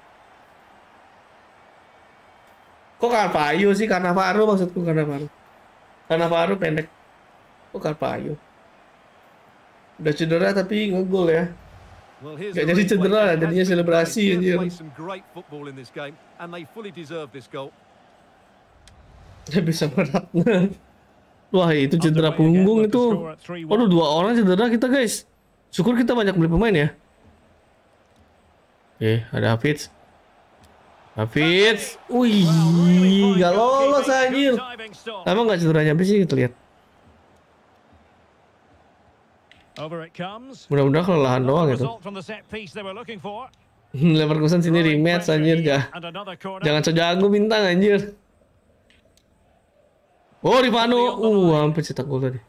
A: Kok Carvalho sih? Cannavaro maksudku Cannavaro. Cannavaro pendek. Kok Carvalho? Udah cedera tapi ngegol ya. Gak jadi cedera, jadinya selebrasi anjir. Dia bisa meratna. Wah itu cedera punggung itu. Waduh dua orang cedera kita guys. Syukur kita banyak beli pemain ya. Oke ada Hafiz. Hafiz. Wih, gak lolos anjir. Lama gak cederanya habis sih kita lihat. Mudah-mudahan kelelahan doang itu. Leverkusen sini rematch anjir. Jangan so jago bintang anjir. Oh, Rivano. Uh, hampir cetak gol tadi.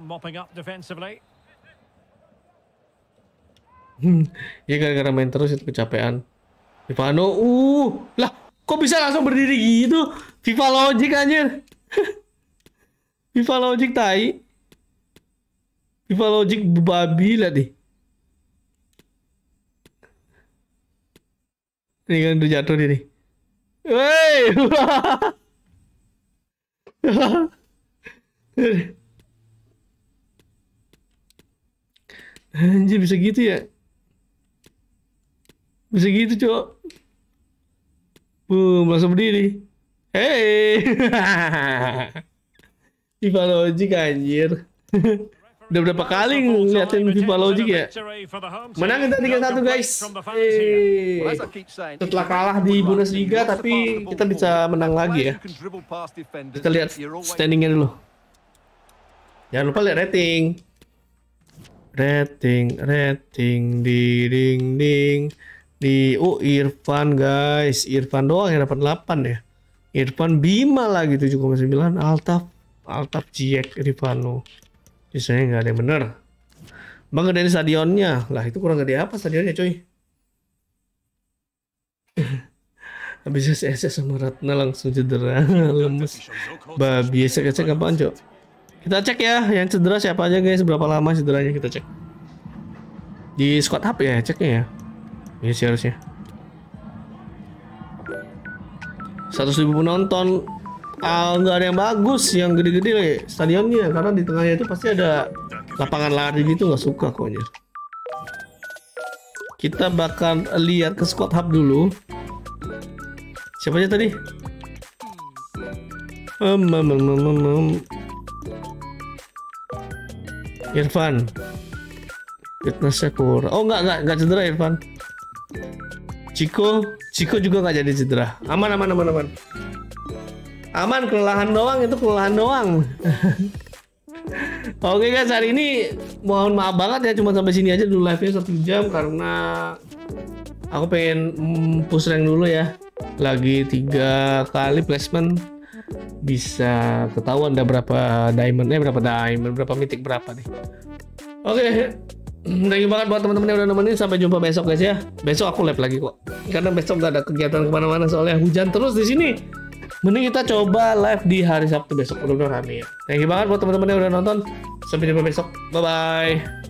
A: Hmm, ya gara-gara main terus itu kecapean. Rivano, uh, lah kok bisa langsung berdiri gitu? FIFA Logic anjir. FIFA Logic tai. FIFA Logic babi lah deh. Ini kan udah jatuh dia nih. Wey. Anjir bisa gitu ya? Bisa gitu cok. Boom, langsung berdiri. Hey. FIFA Logic anjir. Udah berapa kali ngeliatin FIFA Logic ya? Menang kita tiga satu guys. Hey. Setelah kalah di Bundesliga tapi kita bisa menang lagi ya. Kita lihat standingnya dulu. Jangan lupa lihat rating. Rating, rating, di ding ding. Di oh Irfan guys, Irfan doang yang dapat delapan ya. Irfan Bima lagi tujuh koma sembilan, Altaf, Altaf Ziyech, Rivano. Sisanya nggak ada yang bener. Bang gedein stadionnya. Lah itu kurang gede apa stadionnya coy. Habis S S sama Ratna langsung cedera. Lemes. Babi cek-cek apaan cok. Kita cek ya yang cedera siapa aja guys. Berapa lama cederanya kita cek. Di squad hub ya ceknya ya. Ini sih harusnya seratus ribu penonton. Ah, nggak ada yang bagus, yang gede-gede lah stadionnya, karena di tengahnya itu pasti ada lapangan lari gitu, nggak suka kok anjir. Kita bakal lihat ke squad hub dulu. Siapa aja tadi? Um, um, um, um, um. Irfan, fitnessnya kurang. Oh nggak nggak nggak cedera Irfan. Ciko, Ciko juga nggak jadi cedera. Aman, aman, aman, aman. Aman, kelelahan doang itu kelelahan doang. Oke guys, hari ini mohon maaf banget ya, cuma sampai sini aja dulu live-nya satu jam karena aku pengen mm, push rank dulu ya. Lagi tiga kali placement bisa ketahuan ada berapa diamond, eh berapa diamond, berapa mythic berapa nih. Oke. Thank you banget buat teman-teman yang udah nemenin. Sampai jumpa besok guys ya. Besok aku live lagi kok. Karena besok gak ada kegiatan kemana-mana soalnya hujan terus di sini. Mending kita coba live di hari Sabtu besok. Udah-udah rame ya. Thank you banget buat teman-teman yang udah nonton. Sampai jumpa besok. Bye bye.